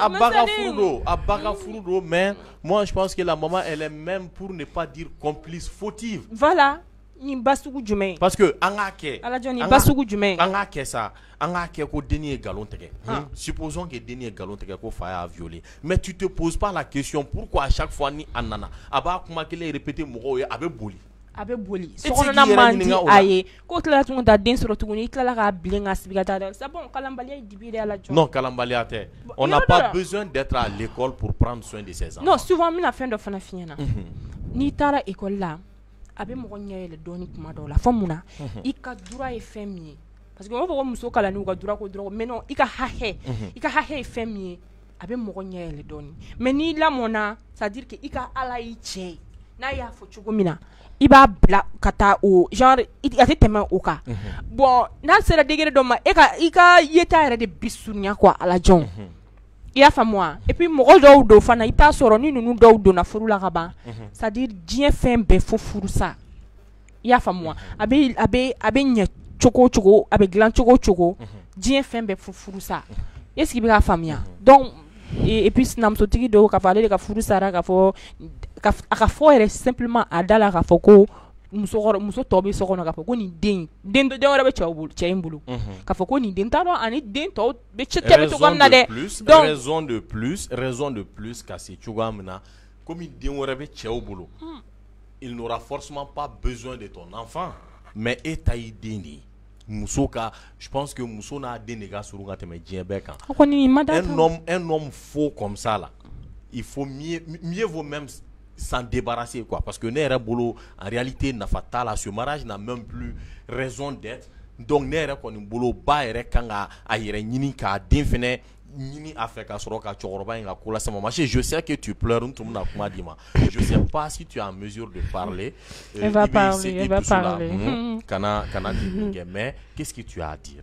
Speaker 2: a ba ka furu do mais moi je pense que la maman elle est même pour ne pas dire complice fautive.
Speaker 3: Voilà ni ba sugu jumɛn
Speaker 2: parce que an k'a kɛ
Speaker 3: ala jɔn ni ba sugu jumɛn
Speaker 2: an k'a kɛ sa an k'a kɛ ko denni ye galon tigɛ supposons que denni ye galon tigɛ ko fa y'a violé mais tu te poses pas la question pourquoi à chaque fois ni a nana a b'a kuma kelen répéter mɔgɔw ye a bɛ boli sokɔnɔna man di a ye ko tilala tuguni ta den sɔrɔ tuguni i tilala k'a bilen ka sigi ka taa c'est bon kalanbaliya ye dibi de ala jɔn non kalanbaliya tɛ on n'a pas besoin d'être à l'école pour prendre soin de ses enfants non souvent mina fɛn dɔ fana f'i ɲɛna n'i taara école la a bɛ mɔgɔ ɲɛ yɛlɛ dɔɔni kuma dɔw la fɔ mun na i ka droit ye fɛn min ye parce que o b'a fɔ ko muso kalanni u ka droit ko dɔrɔn mais non i ka hakɛ ye fɛn min ye a bɛ mɔgɔ ɲɛ yɛlɛ dɔɔni mais n'i lamɔna c'est à dire que i ka ala y'i cɛ ye n'a y'a fɔ cogo min na i b'a bila ka taa o genre a tɛ tɛmɛ o kan bon n'a sera degré dɔ ma i ka yeta yɛrɛ de bi surunya quoi ala jɔn i y'a faamu wa et puis mɔgɔ dɔw don fana i t'a sɔrɔ ni ninnu dɔw donna furu la ka ban c'est à dire diɲɛ fɛn bɛɛ fo furu sa i y'a faamu wa a bɛ ɲɛ cogo o cogo a bɛ dilan cogo o cogo diɲɛ fɛn bɛɛ fo furu sa est-ce que i bɛ k'a faamuya donc et puis sinamusotigi dɔw k'a fɔ ale de ka furu sara k'a fɔ a ka fɔ yɛrɛ simplement a da la k'a fɔ ko muso tɔ bɛ so kɔnɔ k'a fɔ ko nin den wɛrɛ bɛ cɛ in bolo k'a fɔ ko nin den t'a dɔn ani den tɔw bɛ cɛ bɛ cogoya min na dɛ donc raison de plus ka se cogoya min na komi den wɛrɛ bɛ cɛw bolo il n'aura forcément pas besoin de ton enfant mais e ta y'i den de ye muso ka je pense que muso n'a den de ka surun ka tɛmɛ diɲɛ bɛɛ kan un homme faux comme ça là il faut mieux vaut même s'en débarrasser quoi parce que ne yɛrɛ bolo en réalité nafa t'a la ce mariage n'a même plus raison d'être donc ne yɛrɛ kɔni bolo ba yɛrɛ kan ka a yɛrɛ ɲini k'a den fɛnɛ ɲini a fɛ ka sɔrɔ ka cɛkɔrɔba in ka ko lase ma je sais que tu pleures n tun bɛna kuma di ma je sais pas si tu es en mesure de parler
Speaker 3: elle va parler
Speaker 2: kana kɛ mais qu'est-ce que tu as à dire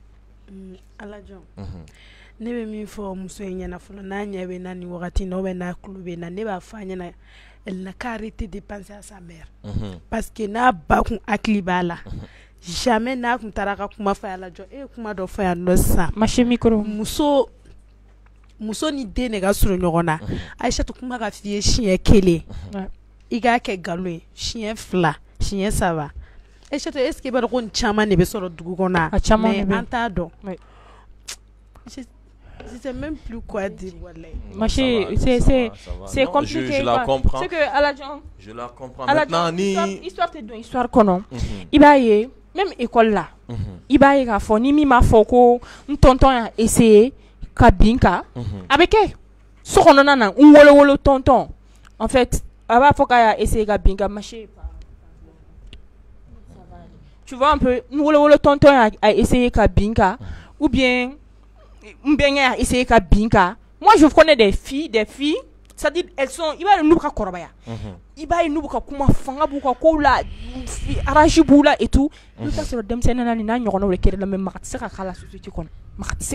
Speaker 4: ala jɔn ne bɛ min fɔ muso in ɲɛna fɔlɔ n'a ɲɛ bɛ na ni wagati na ou n'a tulo bɛ na ne b'a fɔ a ɲɛna elle n'a qu'à arrêter de penser à sa mère parce que n'a ba kun hakili b'a la jamais n'a kun taara ka kuma fɔ a la jɔ e ye kuma dɔ fɔ yan nɔ sisan
Speaker 3: ma se micro
Speaker 4: muso ni den de ka surun ɲɔgɔn na Aïssatou kuma ka f'i ye siɲɛ kelen i k'a kɛ nkalon ye siɲɛ fila siɲɛ saba Aïssatou est ce que i b'a dɔn ko nin caman de bɛ sɔrɔ dugu kɔnɔ mais an t'a dɔn je sais même plus quoi dire
Speaker 3: ma chérie c'est compliqué
Speaker 2: je la comprends
Speaker 3: c'est que Aladjon
Speaker 2: je la comprends maintenant ni
Speaker 3: histoire te don histoire kɔnɔ i b'a ye même école la i b'a ye k'a fɔ ni min m'a fɔ ko n tonton y'a essayé ka bin kan a bɛ kɛ so kɔnɔna na n wolowolo tonton en fait a b'a fɔ k'a y'a essayé ka bin kan ma chérie tu vois un peu n wolowolo tonton y'a essayé ka bin kan ou bien Mbengé a essayé ka binka. Moi je connais des filles, c'est-à-dire elles sont il va nous ka korobaya. Il va nous ka kuma fanga bu ka ko la arrange bu la et tout. Nous ça sur dem senana ni na nyɔgɔnnaw le kɛra la mais maka tɛ se ka kala société kɔnɔ. Maka tɛ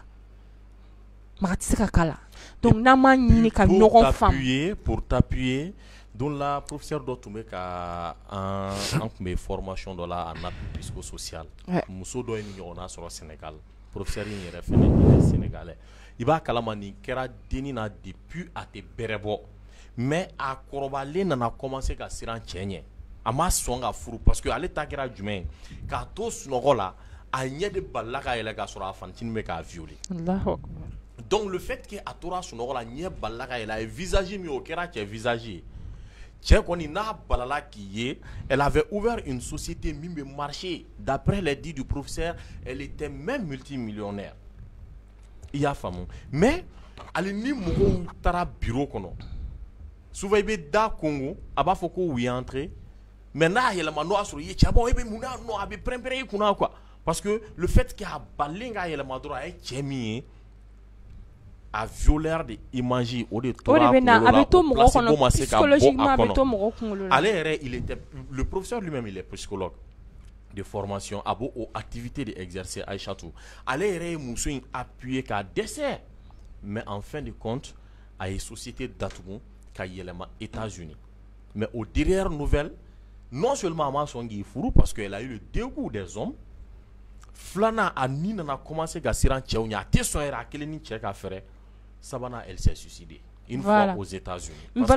Speaker 3: se ka kala. Donc n'a ma ɲini ka ɲɔgɔn faamu.
Speaker 2: Pour t'appuyer donc la professeur dɔ tun bɛ ka an tun bɛ formation dɔ la en appui psychosocial. Muso dɔ ye nin ɲɔgɔnna sɔrɔ Sénégal. Professeur in yɛrɛ fɛnɛ il est sénégalais i b'a kalama nin kɛra denni na depuis a tɛ bɛrɛ bɔ mais a kɔrɔbalen nana commencer ka siran cɛ ɲɛ a ma sɔn ka furu parce que ale ta kɛra jumɛn ye k'a to sunɔgɔ la a ɲɛ de balila ka yɛlɛ k'a sɔrɔ a fantini bɛ k'a violer donc le fait que a tora sunɔgɔ la ɲɛ balila ka yɛlɛ a ye visage min o kɛra cɛ visage ye cɛ kɔni n'a balala k'i ye elle avait ouvert une société min bɛ marcher d'après les dires du professeur elle était même multimillionnaire i y'a faamu mais ale ni mɔgɔw taara bureau kɔnɔ souvent i bɛ da Congo a b'a fɔ ko oui entrez mais n'a yɛlɛma n'o y'a sɔrɔ i ye cɛ bɔ i bɛ mun na non a bɛ pɛrɛn-pɛrɛn i kunna quoi parce que le fait qu'a balen k'a yɛlɛma dɔrɔn a ye cɛ min ye a violeur de image o de tora kunkolo la o placebo ma se ka bɔ a kɔnɔ ale yɛrɛ il était le professeur lui-même il est psychologue de formation a b'o activité de exercer Aïchatou ale yɛrɛ ye muso in appuyer k'a dɛsɛ mais en fin de compte a ye société datugu ka yɛlɛma États-Unis mais aux dernières nouvelles non seulement a ma sɔn k'i furu parce que elle a eu le dégoût des hommes filanan a ni nana commencer ka siran cɛw ɲɛ a tɛ sɔn yɛrɛ a kelen ni cɛ ka fɛrɛ sabanan elle s'est suicidée une fois aux États-Unis parce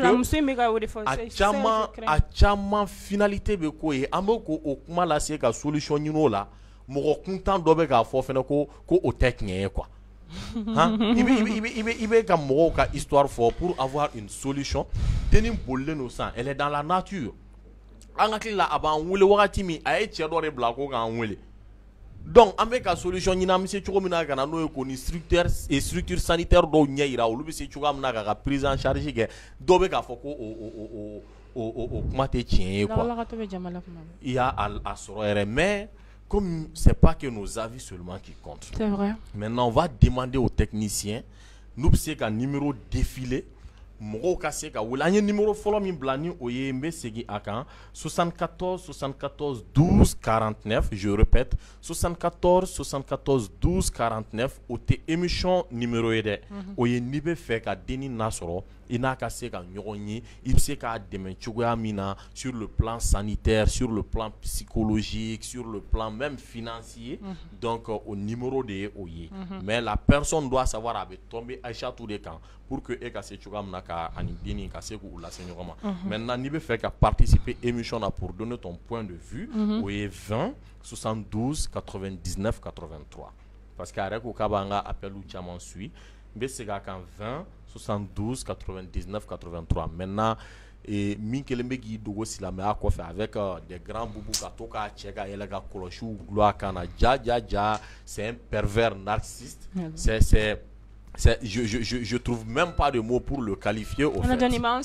Speaker 2: que a caman finalité bɛ k'o ye an bɛ k'o kuma lase ka solution ɲini o la mɔgɔ kuntan dɔ bɛ k'a fɔ fɛnɛ ko o tɛ tiɲɛ ye quoi i bɛ ka mɔgɔw ka histoire fɔ pour avoir une solution dennin bolilen don san elle est dans la nature an hakili la a b'an wele wagati min a ye cɛ dɔ de bila ko k'an wele donc an bɛ ka solution ɲini an bɛ se cogo min na ka na n'o ye ko ni structure sanitaire dɔw ɲɛ yira olu bɛ se cogoya min na k'a ka prise en charge kɛ dɔw bɛ k'a fɔ ko o kuma tɛ tiɲɛ ye quoi i y'a sɔrɔ yɛrɛ mais comme c'est pas que nos avis seulement qui comptent.
Speaker 3: C'est vrai.
Speaker 2: Maintenant on va demander aux techniciens nous bɛ se ka numéro défiler mɔgɔw ka se ka wele an ye numéro fɔlɔ min bila ni o ye n bɛ segin a kan 74 74 12 49 je répète 74 74 12 49 o tɛ émission numéro ye dɛ o ye n'i bɛ fɛ ka dennin nasɔrɔ i n'a ka se ka ɲɔgɔn ye i bɛ se k'a dɛmɛ cogoya min na sur le plan sanitaire sur le plan psychologique sur le plan même financier donc o numéro de ye o ye mais la personne doit savoir a bɛ tomber Aïchatou de kan pour que e ka se cogoya min na ka ani dennin ka se k'u lase ɲɔgɔn ma maintenant n'i bɛ fɛ ka participer émission na pour donner ton point de vue o ye 20 72 99 83 parce que a yɛrɛ ko k'a b'an ka appelu caman suit n bɛ segin a kan 20 72 99 83 maintenant min kelen bɛ k'i dogo silamɛya kɔfɛ avec des grands boubous ka to k'a cɛ ka yɛlɛ ka kɔlɔsiw gulon a kan na ja c'est un pervers narcissiste je trouve même pas de mots pour le qualifier au fait.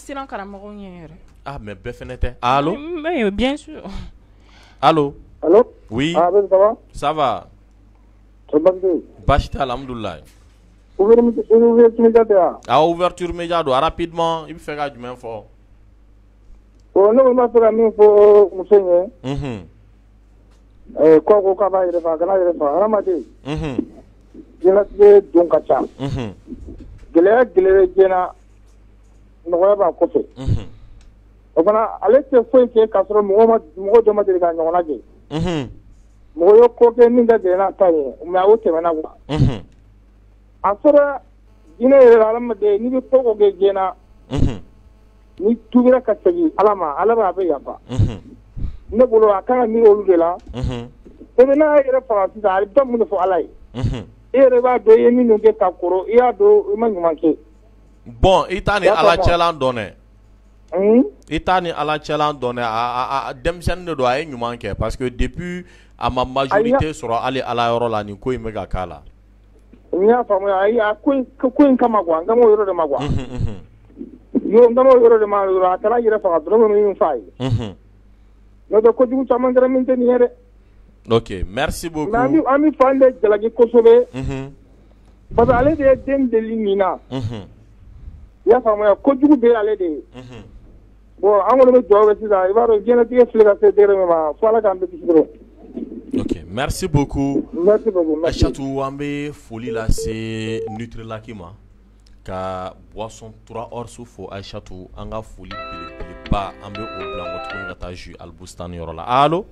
Speaker 2: Ah mais bɛɛ fɛnɛ tɛ. Allô?
Speaker 3: Mais bien sûr.
Speaker 2: Allô?
Speaker 5: Allô?
Speaker 2: Oui.
Speaker 5: Ah ben ça va?
Speaker 2: Ça va. Baasi tɛ alhamdulilayi.
Speaker 5: Ouverture média tɛ wa?
Speaker 2: Ah ouverture média don rapidement i bɛ fɛ ka jumɛn fɔ?
Speaker 5: Ne kɔni b'a fɛ ka min fɔ muso in ye. Ko k'a b'a yɛrɛ faga a kana yɛrɛ faga hadamaden. Diɲɛlatigɛ don ka ca. Gɛlɛya diɲɛna nɔgɔya b'a kɔfɛ. O fana ale tɛ foyi kɛ k'a sɔrɔ mɔgɔ dɔ ma deli ka ɲɔgɔnna kɛ. Mɔgɔ ye ko kɛ min ka gɛlɛn n'a ta ye mais o tɛmɛna quoi. A sɔrɔ diinɛ yɛrɛ la hadamaden n'i bɛ ko o ko kɛ diɲɛna ni tubira ka segin Ala ma Ala b'a bɛ yafa. Ne bolo a kan ka miiri olu de la. Et n'a yɛrɛ faga sisan a bɛ mun de fɔ Ala ye. E yɛrɛ b'a dɔn i ye minnu kɛ ka kɔrɔ i y'a dɔn i ma ɲuman kɛ.
Speaker 2: Bon i t'a ni Ala cɛlan dɔn dɛ. I t'a ni Ala cɛlan dɔn dɛ a denmisɛnnin de don a ye ɲuman kɛ parce que depuis a ma majorité sɔrɔ hali Ala yɔrɔ la nin ko in bɛ ka k'a la.
Speaker 5: N y'a faamuya ayi a ko in kama quoi n kan b'o yɔrɔ de ma quoi. Yo n kan b'o yɔrɔ de ma a taara yɛrɛ faga dɔrɔn min f'a ye. N'o tɛ kojugu caman kɛra min tɛ nin ye dɛ.
Speaker 2: Ok merci beaucoup.
Speaker 5: Mais an bɛ fan de jalaki kosɛbɛ. Parce que ale de ye den deli nin na. I y'a faamuya kojugu bɛ ale de ye. Bon an kɔni bɛ dugawu kɛ sisan i b'a dɔn diɲɛlatigɛ filɛ ka se degré min ma fo Ala k'an bɛɛ kisi dɔrɔn.
Speaker 2: Ok merci beaucoup.
Speaker 5: Merci beaucoup.
Speaker 2: Aïchatou an bɛ foli lase Nutrilaki ma ka boisson 3 Orsu fo Aïchatou an ka foli belebeleba an bɛ o bila nkɔ tuguni ka taa jus Albustani yɔrɔ la. Allo?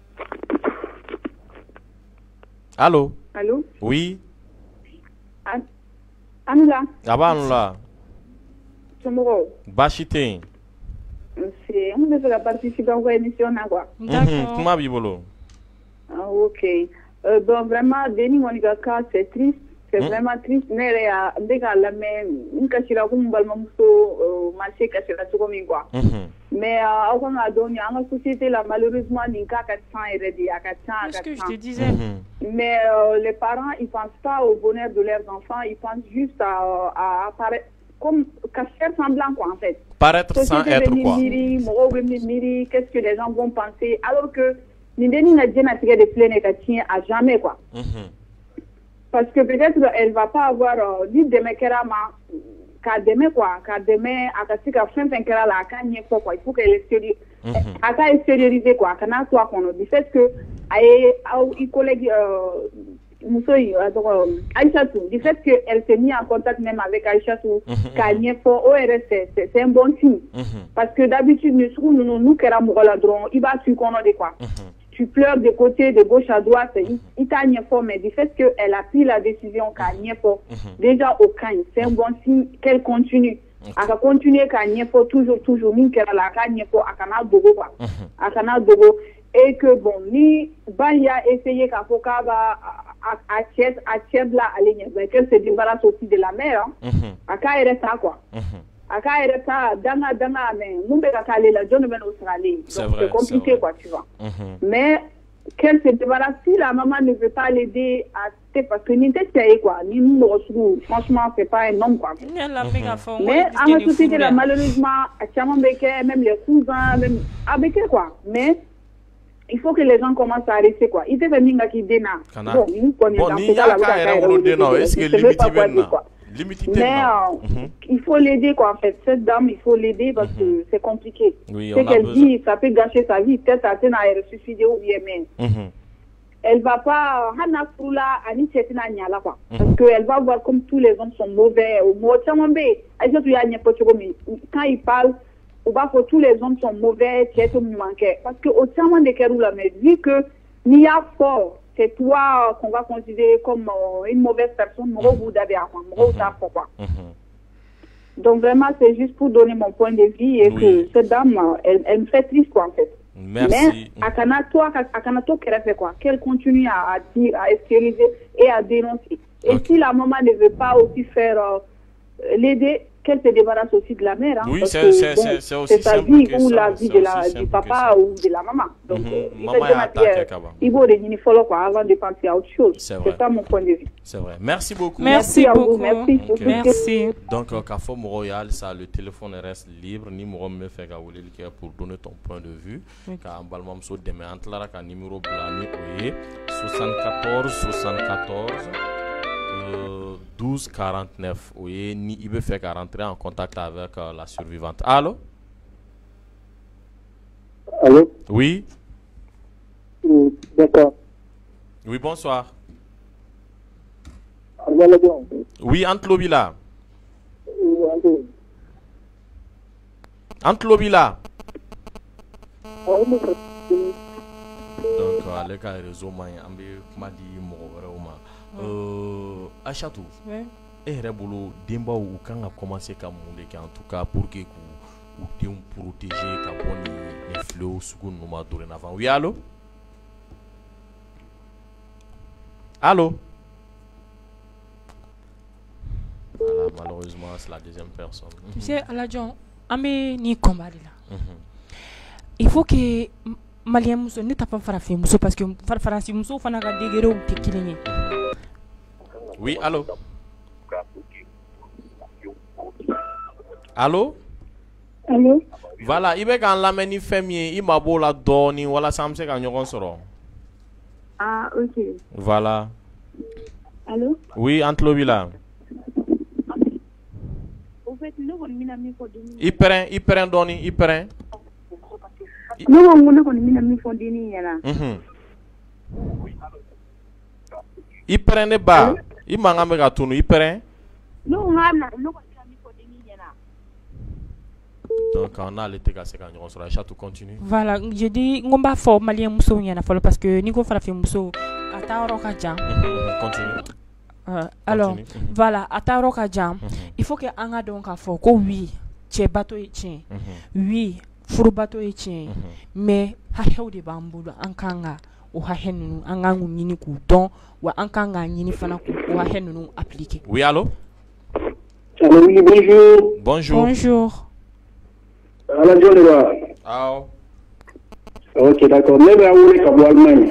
Speaker 2: Allô?
Speaker 6: Allô?
Speaker 2: Oui.
Speaker 6: Anula.
Speaker 2: Aba Anula.
Speaker 6: Somoro.
Speaker 2: Baasi tɛ yen.
Speaker 6: C'est on bɛ fɛ ka participer à l'émission na quoi.
Speaker 3: D'accord.
Speaker 2: Kuma b'i bolo.
Speaker 6: Ah OK. Bon vraiment Denis kɔni ka cas c'est triste. C'est vraiment triste ne yɛrɛ y'a n bɛ k'a lamɛn n kasira komi balimamuso ma se kasira cogo min quoi. Mais aw kan k'a dɔn an ka société la malheureusement nin cas ka ca yɛrɛ de a ka ca a ka ca.
Speaker 3: C'est ce que je te disais.
Speaker 6: Mais les parents ils pensent pas au bonheur de leurs enfants, ils pensent juste à apparaître comme qu'à faire semblant quoi en fait.
Speaker 2: Paraître sans être quoi?
Speaker 6: Qu'est-ce que les gens vont penser? Alors que Nindeni n'a jamais de plein et à jamais quoi. Parce que peut-être elle va pas avoir dit demain qu'à demain quoi, qu'à demain à casser qu'à fin qu'elle la cagne quoi. Il faut qu'elle extériorise quoi. Qu'elle n'a soit qu'on du fait que il collègue Aïchatou, du fait qu'elle s'est mise en contact même avec Aïchatou, c'est un bon signe. Parce que d'habitude, nous, qui sommes il va tu connais quoi. Tu pleures de côté, de gauche à droite, il t'a rien fait, mais du fait qu'elle a pris la décision qu'elle n'y fait, déjà au Cagne, c'est un bon signe qu'elle continue. Elle va continuer qu'elle n'y fait toujours, ni qu'elle a la Cagne, à Canal Dogo, quoi. À Canal Dogo. Et que bon, ni Banya essayé qu'à Foka va à Tchède là, qu'elle se débarrasse aussi de la mer, à Kaireta quoi. À Kaireta, Danga, mais Moumbeka Kale, la John Ben Australie. Donc c'est compliqué quoi, tu vois. Mais qu'elle se débarrasse, si la maman ne veut pas l'aider à parce que ni t'es quoi, ni nous reçu, franchement, c'est pas un homme quoi. Mais à ma société là, malheureusement, à Tchamambeke, même les cousins, même avec quoi. Mais il faut que les gens commencent à arrêter quoi. Il te fait minga qui déna. Bon, ni est-ce que mais il faut l'aider quoi en fait. Cette dame, il faut l'aider parce que c'est compliqué. Oui, ce qu'elle dit, ça peut gâcher sa vie. Peut-être elle a suicidé ou bien mais elle va pas Hana Froula ani Chetina Nyala quoi. Parce qu'elle va voir comme tous les hommes sont mauvais ou quand il parle ou pas que tous les hommes sont mauvais, parce que au sein de Keroula, mais vu que Nia fort, c'est toi qu'on va considérer comme une mauvaise personne, donc vraiment c'est juste pour donner mon point de vue et que cette dame, elle me fait triste quoi en fait.
Speaker 2: Merci.
Speaker 6: Mais Akanato qu'elle fait quoi, qu'elle continue à dire, à extérioriser et à dénoncer. Et si la maman ne veut pas aussi faire l'aider, qu'elle se débarrasse aussi de la mère. Hein,
Speaker 2: oui,
Speaker 6: c'est
Speaker 2: aussi
Speaker 6: sa vie ou la vie du papa ou de la maman. Donc, il faut des follow quoi avant de penser à autre chose. C'est ça mon point de vue.
Speaker 2: C'est vrai. Merci beaucoup.
Speaker 3: Merci beaucoup.
Speaker 6: Merci.
Speaker 2: Donc, Kafom Royal, ça, le téléphone reste libre. Numéro me fait pour donner ton point de vue. Car Balmam so demain entre la numéro blani 74 12 49. Oui, ni il veut faire rentrer en contact avec la survivante. Allô?
Speaker 5: Allô?
Speaker 2: Oui.
Speaker 5: D'accord.
Speaker 2: Oui, bonsoir.
Speaker 5: Allô?
Speaker 2: Oui, Antlobila. Antlobila. Donc, les cas réseau, m'a dit Achatou, bolo demba ou kan a commencé ka mun de en tout cas pour que ou te protéger ka boni les fléaux sugun numa dorénavant. Oui, allô? Allô? Voilà, malheureusement c'est la deuxième personne.
Speaker 3: Tu sais, Aladjon, amé ni combat là. Il faut que Malien muso ne t'a pas farafé muso parce que farafé muso fana ka degero te kilenye.
Speaker 2: Oui, allô? Allô?
Speaker 6: Allô?
Speaker 2: Voilà, il veut qu'on l'amène une famille, il m'a beau la donner, voilà, ça me fait qu'on y ressort.
Speaker 6: Ah, ok.
Speaker 2: Voilà.
Speaker 6: Allô?
Speaker 2: Oui, Antlobila.
Speaker 6: Au fait, nous, on a mis pour
Speaker 2: il prend, Donny, il prend.
Speaker 6: Nous, on a mis pour dîner, là.
Speaker 2: Il prend les bas. Il m'a amené à tout, il prend.
Speaker 6: Nous, on a mis pour dîner, là.
Speaker 2: Donc, on a l'été cassé quand on sera château continue.
Speaker 3: Voilà, je dis, on va faire Malien Mousso, il y en a fallu parce que Nico Farafé Mousso, à Taoroka Jam.
Speaker 2: Continue.
Speaker 3: Alors, voilà, à Taoroka Jam, il faut que Anga donc a fait que oui, c'est bateau et tien. Oui, furu bateau et tien. Mais, hahe de bambou, Ankanga, ou hahe nous, Angangu Nini Couton, ou Ankanga Nini Fanaku, ou hahe nous appliqué.
Speaker 2: Oui, allô?
Speaker 5: Allô, oui, bonjour.
Speaker 2: Bonjour.
Speaker 3: Bonjour.
Speaker 5: Aladjon les gars.
Speaker 2: Ah.
Speaker 5: Ok, d'accord. Mais là, on est à Allemagne.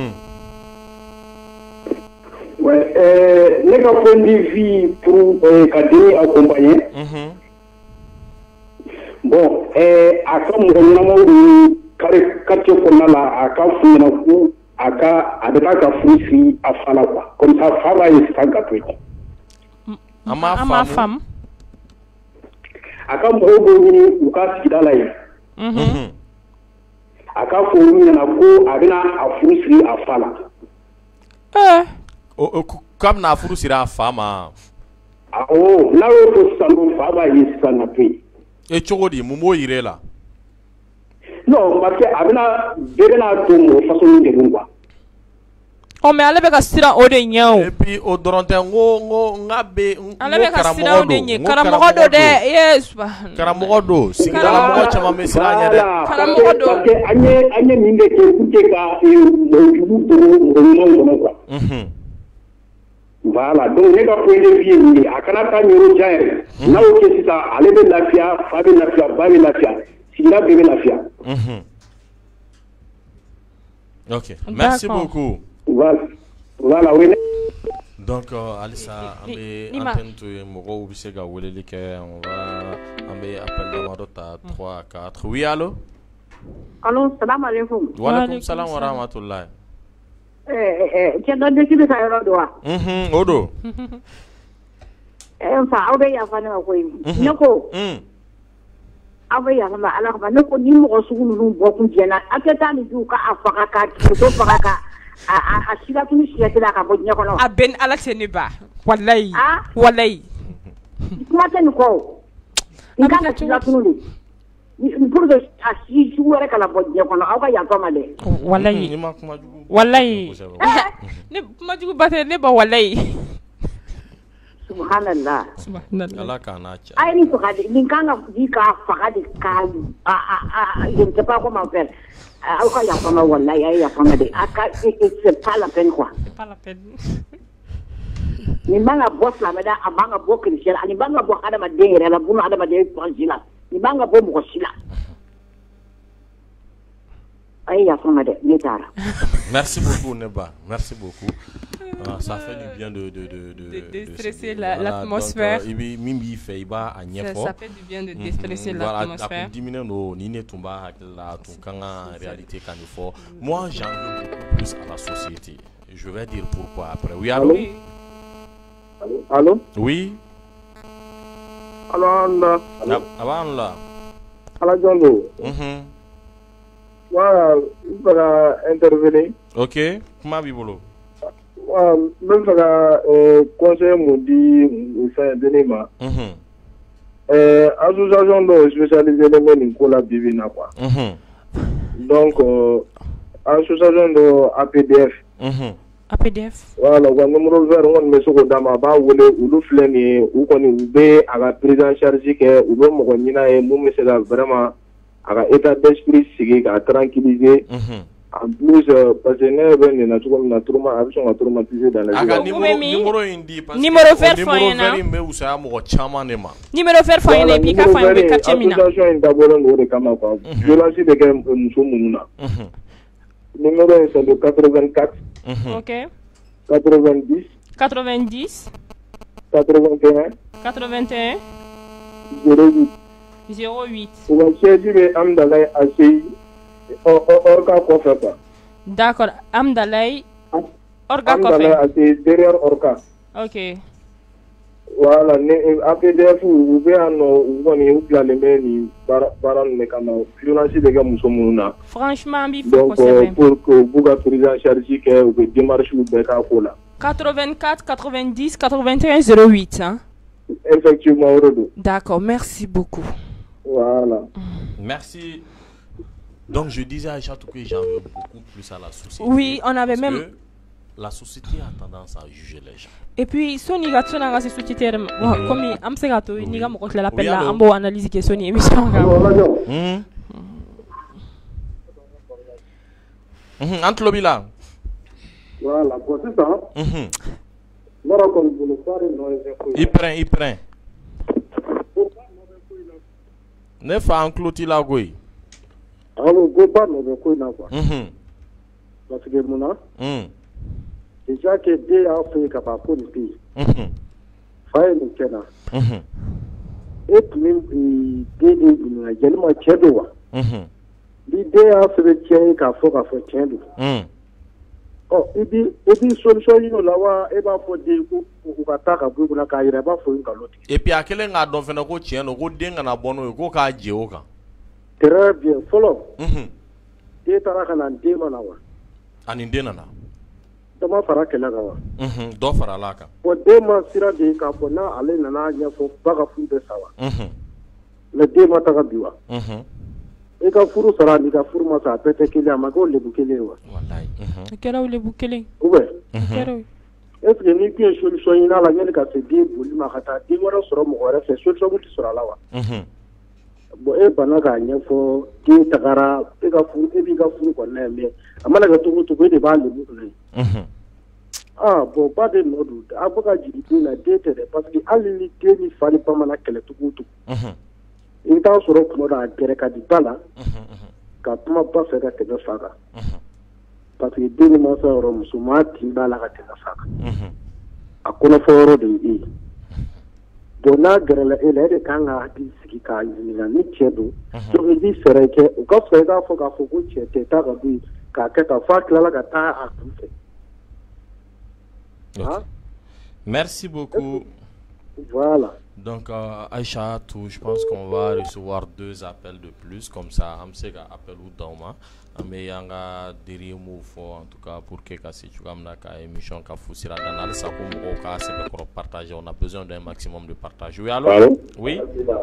Speaker 5: Ouais, les gars font des vies pour Kadé accompagner. ka mɔgɔ ɲɛnamaw quartier kɔnɔna la a ka f'u ɲɛna ko a bɛ taa ka furu siri a fa la quoi comme ça fa b'a ye sisan ka to yen.
Speaker 2: An m'a faamu.
Speaker 5: A ka mɔgɔw b'o ɲini u ka sigida la yen. A ka fɔ olu ɲɛna ko a bɛna a furu siri a fa la.
Speaker 2: K'a bɛna a furu siri a fa ma.
Speaker 5: Awɔ n'a y'o fɔ sisan ko fa b'a ye sisan ka to yen.
Speaker 2: Cogo di mun b'o yira e la.
Speaker 5: Non parce que a bɛna bɛɛ bɛna to mɔgɔ façon de quoi.
Speaker 3: Mais ale bɛ ka siran o de ɲɛ o.
Speaker 2: Et puis o dɔrɔn tɛ n ko n'a bɛ
Speaker 3: ale bɛ ka siran o de ɲɛ karamɔgɔ do dɛ
Speaker 2: karamɔgɔ do sigidala mɔgɔ caman bɛ siran ɲɛ dɛ.
Speaker 3: Karamɔgɔ do.
Speaker 5: Parce que an ye min de kɛ pour que ka mɔjugu dogo mɔgɔ ɲumanw kɔnɔ quoi. Voilà donc ne ka point de vue ye nin ye a kana taa ɲɛro jan yɛrɛ n'a y'o kɛ sisan ale bɛ lafiya fa bɛ lafiya ba bɛ lafiya sigida bɛɛ bɛ lafiya.
Speaker 2: Ok merci beaucoup.
Speaker 5: Voilà oui.
Speaker 2: Donc halisa an bɛ antenne to yen mɔgɔw bɛ se ka weleli kɛ an bɛ appel damadɔ ta 3 4 oui allo.
Speaker 6: Allo salam alaikum.
Speaker 2: Wa alaikum salam wa rahmatullahi.
Speaker 6: Cɛ dɔ desi bɛ ka yɔrɔ dɔn wa.
Speaker 2: O don.
Speaker 6: N fa aw bɛ yafa ne ma koyi ne ko. Aw bɛ yafa ma ala kama ne ko ni mɔgɔ sugu ninnu bɔ kun jɛna a tɛ taa nin du ka a faga ka muso faga ka a sira tunu siɲɛ kelen a ka bɔ diɲɛ kɔnɔ.
Speaker 3: A bɛ ni ala cɛ ne ba walayi walayi.
Speaker 6: Kuma tɛ nin kɔ o. N kan ka sira tunu de. Pour que a si sugu wɛrɛ kana bɔ diɲɛ kɔnɔ aw ka yafa ma dɛ.
Speaker 3: Walayi walayi. Ne kumajugu ba tɛ ne ba walayi.
Speaker 6: Subhanallah.
Speaker 2: Ala k'a n'a cɛ.
Speaker 6: A ye nin faga de nin kan ka di k'a faga de k'a je ne sais pas comment faire. Aw ka yafa ma walayi a ye yafa ma de a ka c'est pas la peine quoi.
Speaker 3: C'est pas la peine.
Speaker 6: Nin man ka bɔ silamɛda a man ka bɔ chrétien la nin man ka bɔ adamaden yɛrɛ la buna adamaden fansi la nin man ka bɔ mɔgɔ si la. A ye yafa ma dɛ ne taara.
Speaker 2: Merci beaucoup Neba merci beaucoup. Ça fait du bien de
Speaker 3: stresser l'atmosphère.
Speaker 2: Min b'i fɛ i b'a ɲɛfɔ.
Speaker 3: Ça fait du bien de déstresser l'atmosphère.
Speaker 2: A kun diminen don ni ne tun b'a hakili la tun kan ka réalité kan nin fɔ. Moi j'en veux beaucoup plus à la société. Je vais dire pourquoi après. Oui allô.
Speaker 5: Allô.
Speaker 2: Oui.
Speaker 5: Allô anda.
Speaker 2: Alhamdulillah.
Speaker 5: Ala jondo. Voilà, je vais intervenir.
Speaker 2: Ok, comment b'i bolo?
Speaker 5: Je vais faire conseil mon dit ça donner ma. Association de spécialisée de Nicolas Bivina quoi. Donc association de APDF.
Speaker 3: APDF.
Speaker 5: Voilà, le numéro vert on me soko dama ba wole ulu fleni u koni ube aga prise en charge ke ube mo ko nyina e mu me se da vraiment aga état d'esprit sigi ka tranquilliser. En plus parce que ne ben na tuko na turma a biso na traumatiser dans la vie.
Speaker 2: Aga numéro indi parce que
Speaker 3: numéro vert foyena.
Speaker 2: Numéro vert me usaya mo chama ne ma.
Speaker 3: Numéro vert foyena et puis ka fa be quartier mina.
Speaker 5: Association d'abord ngore kama kwa. Violence de ke muso mununa. Numéro c'est le 84.
Speaker 3: OK.
Speaker 5: 90.
Speaker 3: 90.
Speaker 5: 81.
Speaker 3: 81.
Speaker 5: 08.
Speaker 3: 08.
Speaker 5: On cherche Amdalay ACI. Orca quoi faire pas.
Speaker 3: D'accord. Amdalay. Orca quoi
Speaker 5: Amdalay ACI derrière Orca.
Speaker 3: OK.
Speaker 5: Voilà. APDF vous pouvez en ni baran ne kama violence de ga muso mununa.
Speaker 3: Franchement bi
Speaker 5: donc pour que vous ga prise en charge que vous démarche ou be ka ko la. 84
Speaker 3: 90 81 08 hein.
Speaker 5: Effectivement Rodo.
Speaker 3: D'accord, merci beaucoup.
Speaker 5: Voilà.
Speaker 2: Merci. Donc je disais à Aïcha que j'en veux beaucoup plus à la société.
Speaker 3: Oui, on avait même
Speaker 2: que la société a tendance à juger les gens.
Speaker 3: Et puis Sony ga tsona ga société comme am se ga to ni ga mo ko la l'appel là ambo analyse que Sony émission ga.
Speaker 2: Entre lobila.
Speaker 5: Voilà, pour ça. Voilà comme vous le savez non
Speaker 2: il prend. Ne fa enclouti la goy.
Speaker 5: Alors go pas no ko na quoi. Parce que mona. Déjà que des Afrique a pas pour le pays. Faye le Kenya. Et puis des na jelma chedewa. l'idée a fait tiens qu'à faut tiens oh et puis solution yi la wa e ba fo de ku ka ta ka bu na ka ira ba fo ka loti
Speaker 2: et puis akele nga don fena ko tiens no ko denga na bono ko ka je o ka
Speaker 5: très bien follow de tara kana de mana wa
Speaker 2: ani dena na
Speaker 5: dama fara kala ga wa
Speaker 2: do fara la ka
Speaker 5: o de ma sira de ka bo na ale na na nya fo ba ka fu de sawa le de ma ta ka biwa e ka furu sara ni ka furu ma sa pete kele ma ko le bukele wa
Speaker 2: wallahi
Speaker 3: kera le bukele
Speaker 5: ube
Speaker 3: kera
Speaker 5: est-ce que ni bien solution ina la nyane ka se de boli ma kata de wora soro mo wora se solution muti soro la wa bo e bana ka nya fo ke tagara e ka furu e bi ka furu ko na me amana ka to to de ba le mu ne ah bo ba de no du abuka jidi na date de parce que ali ke ni fali pa mana kele to to in ta soro kuma da gere ka di bala ka kuma ba se ka tebe faga parce que deni ma sa ro musuma ti bala ka tebe faga akona foro de yi bona gere la ele de kanga di siki ka yi ni chedo to bi sere ke o ka se ka fo ko chete ta ka bi ka ta fa kala ka ta a kunte
Speaker 2: merci beaucoup.
Speaker 5: Voilà.
Speaker 2: Donc, Aïcha, je pense qu'on va recevoir 2 appels de plus. Comme ça, Amsega appel ou Dauma. Mais il y a un dernier mot en tout cas pour que si tu as une émission qui a foussé la canal, ça peut partager. On a besoin d'un maximum de partage. Oui, allô?
Speaker 7: Allô?
Speaker 2: Oui.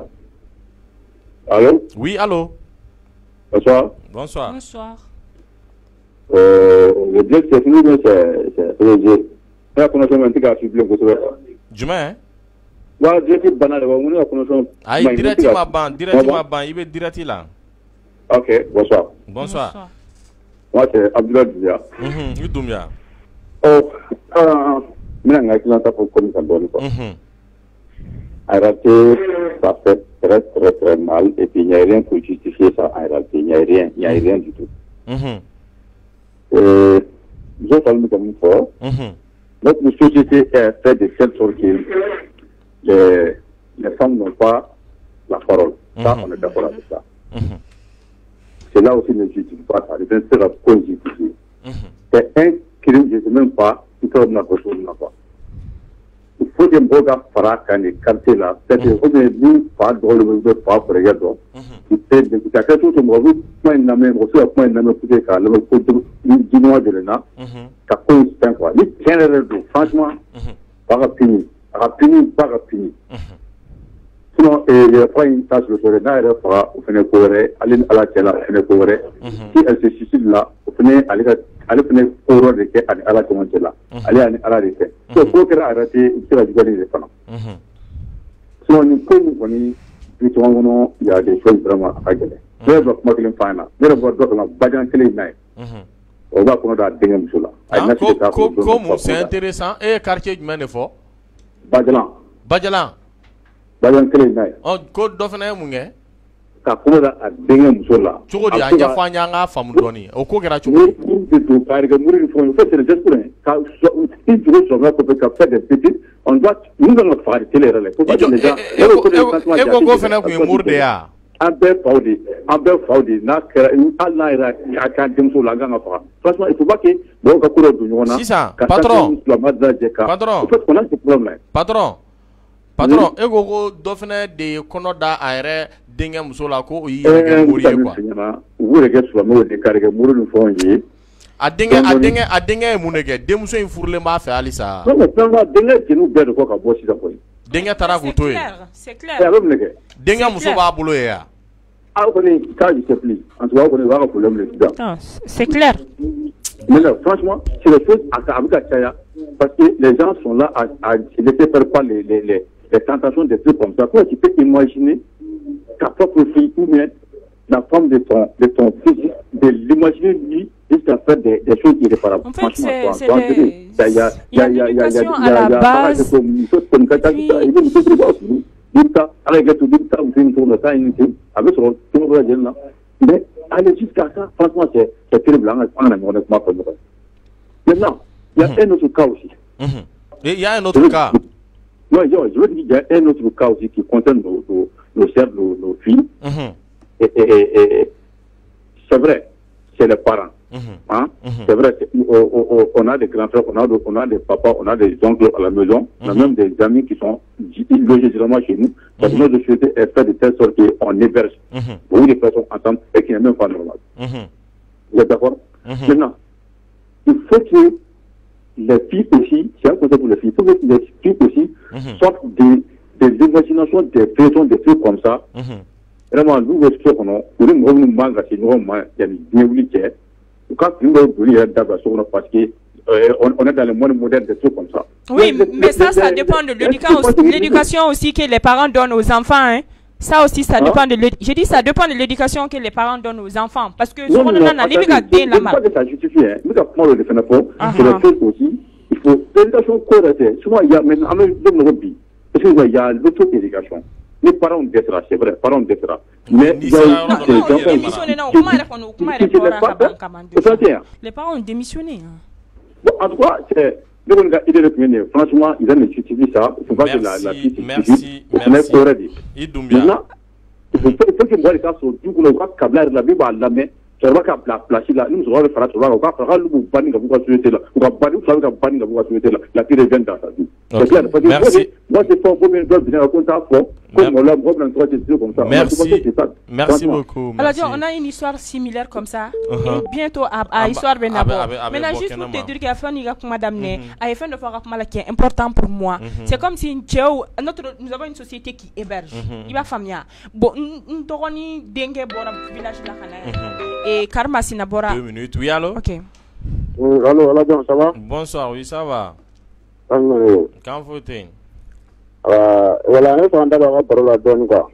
Speaker 7: Allô?
Speaker 2: Oui, allô?
Speaker 7: Bonsoir.
Speaker 2: Bonsoir.
Speaker 3: Bonsoir.
Speaker 7: Le Dieu c'est fini, mais c'est le Dieu. La connexion est un peu plus
Speaker 2: Demain,
Speaker 7: wa direct banal wa mun la connexion
Speaker 2: ay directement ban il veut direct là.
Speaker 7: OK, bonsoir.
Speaker 2: Bonsoir.
Speaker 7: Moi c'est Abdoulaye Doumbia.
Speaker 2: Doumbia.
Speaker 7: Oh, mina ngai la ta pour comme ça donne quoi. En réalité, ça fait très mal et puis il n'y a rien pour justifier ça en réalité, il n'y a rien du tout. Je parle comme une fois. Notre société est faite de telle sorte que les femmes n'ont pas la parole. Ça, on est d'accord avec ça. C'est là aussi ne justifie pas ça. Les instants qu'on justifie. C'est un crime, je ne sais même pas, si on n'a pas chose, pas. Il faut que Mboga Farah quand les quartiers là, c'est-à-dire qu'on est venu par le pas pour regarder. Il fait des quelque chose comme vous, moi il n'a même reçu, moi il n'a même poussé qu'à le côté du noir de l'ENA, qu'à cause d'un quoi. Il tient le dos, franchement, pas rapide. Sinon, il n'y a pas une tâche de soirée, il fera, au final, aller à la télé, si elle se suicide là, au final, aller finir au roi de quai, à la commencer là, aller à la rété. Donc, il faut qu'elle arrête, il faut la jouer les femmes. Sinon, nous connaissons, il y a des choses vraiment à régler. Mais je vois que mais je vois que la bagarre télé n'est. On va prendre la dernière chose là.
Speaker 2: Comment c'est intéressant. Et quartier du Ménéfort Badjalan.
Speaker 7: Bagan kelen na ye.
Speaker 2: Ko dɔ fana ye mun kɛ?
Speaker 7: Ka kuma da a denkɛ muso la.
Speaker 2: Cogo di? A ɲɛfɔ an ye an k'a faamu dɔɔni. O ko kɛra cogo di?
Speaker 7: De don k'a yɛrɛ kɛ muru ni fɛnw. C'est le geste pour ka i jogo sɔrɔ kɔfɛ ka faire des petites. On doit nous kan ka faga de télé yɛrɛ la.
Speaker 2: E ko ko fana tun ye muru de ye wa?
Speaker 7: An bɛɛ faw de n'a kɛra hali n'a yɛrɛ a k'an denmuso la an kan ka faga. Franchement il faut pas que mɔgɔw ka ko dɔ don ɲɔgɔn na.
Speaker 2: Sisan patron. Patron, e ko dɔ fana de ye kɔnɔ da a yɛrɛ denkɛ muso la ko o y'i yɛrɛ kɛ muru ye quoi.
Speaker 7: U b'o de kɛ silamɛw de kari kɛ muru ni fɛnw ye.
Speaker 2: A denkɛ ye mun de kɛ? Denmuso in furulen b'a fɛ halisa.
Speaker 7: Non mais denkɛ jeliw bɛɛ de kɔ ka bɔ sisan koyi.
Speaker 2: Denkɛ taara k'u to yen.
Speaker 3: C'est clair.
Speaker 7: A bɛ mun de kɛ?
Speaker 2: Denkɛ muso b'a bolo ye wa?
Speaker 7: Aw kɔni k'a je sais plus. En tout cas, kɔni u b'a ka problème de sisan.
Speaker 3: C'est clair.
Speaker 7: Mais là, franchement, c'est des choses à ka caya parce que les gens sont là à laisser faire par les tentations des trucs comme ça. Comment tu peux imaginer ta propre fille ou bien la femme de ton fils, de l'imaginer lui jusqu'à faire des choses irréparables.
Speaker 3: En fait, il y a l'éducation à la base.
Speaker 7: Mais aller jusqu'à ça, franchement, c'est terrible. Maintenant, il y a un autre cas aussi.
Speaker 2: Il y a un autre cas.
Speaker 7: Non, je veux dire qu'il y a un autre cas aussi qui concerne nos filles. Et c'est vrai, c'est les parents. Hein? C'est vrai, on a des grands frères, on a des papas, on a des oncles à la maison, on a même des amis qui sont logés généralement chez nous. Parce que notre société est faite de telle sorte qu'on héberge beaucoup de personnes ensemble et qui n'est même pas normal. Vous êtes d'accord? Maintenant, il faut que les filles aussi, c'est un conseil pour les filles, il faut que les filles aussi sortent des imaginations, des faisons, des trucs comme ça. Vraiment, nous, nous manquons, quand nous parce que on est dans le monde moderne, des trucs comme ça.
Speaker 3: Oui, mais ça dépend de l'éducation aussi que les parents donnent aux enfants. Hein. Ça aussi, ça dépend de l'éducation. J'ai dit ça dépend de l'éducation que les parents donnent aux enfants. Parce que
Speaker 7: non, pas que ça justifie. Nous avons le défendre c'est le fait aussi. Il faut l'éducation correcte. Souvent, il y a maintenant, parce qu'il y a l'auto-éducation. Les parents défera, c'est vrai, parents défera. Mais il y a
Speaker 3: les parents ont démissionné.
Speaker 7: Bon, en tout cas, c'est franchement, ils ont utilisé ça. Il faut pas que la fille
Speaker 2: merci.
Speaker 7: Maintenant, il faut que moi, les cas sont tout le monde, câblage, la Bible, la main. Je vois qu'à placer là, nous allons faire ça, on va faire le banning de la société là, on va banning de la société là, la fille revient dans sa vie.
Speaker 2: Merci.
Speaker 7: Moi, c'est pas pour bien raconter ça, comme on l'a comme ça.
Speaker 2: Merci beaucoup.
Speaker 3: Alors, on a une histoire similaire comme ça, et bientôt à l'histoire de Nabo. Maintenant, juste pour te dire qu'il y a fait une madame, il y a fait une fois qui est important pour moi. C'est comme si nous avons une société qui héberge. Il va famille. Bon, nous avons une dengue village là. Et Karma Sinabora.
Speaker 2: 2 minutes, oui, allô?
Speaker 3: Ok.
Speaker 5: Allô, ça va?
Speaker 2: Bonsoir, oui, ça va. Quand faut-il?
Speaker 5: Voilà, on va d'abord parler la donne, quoi.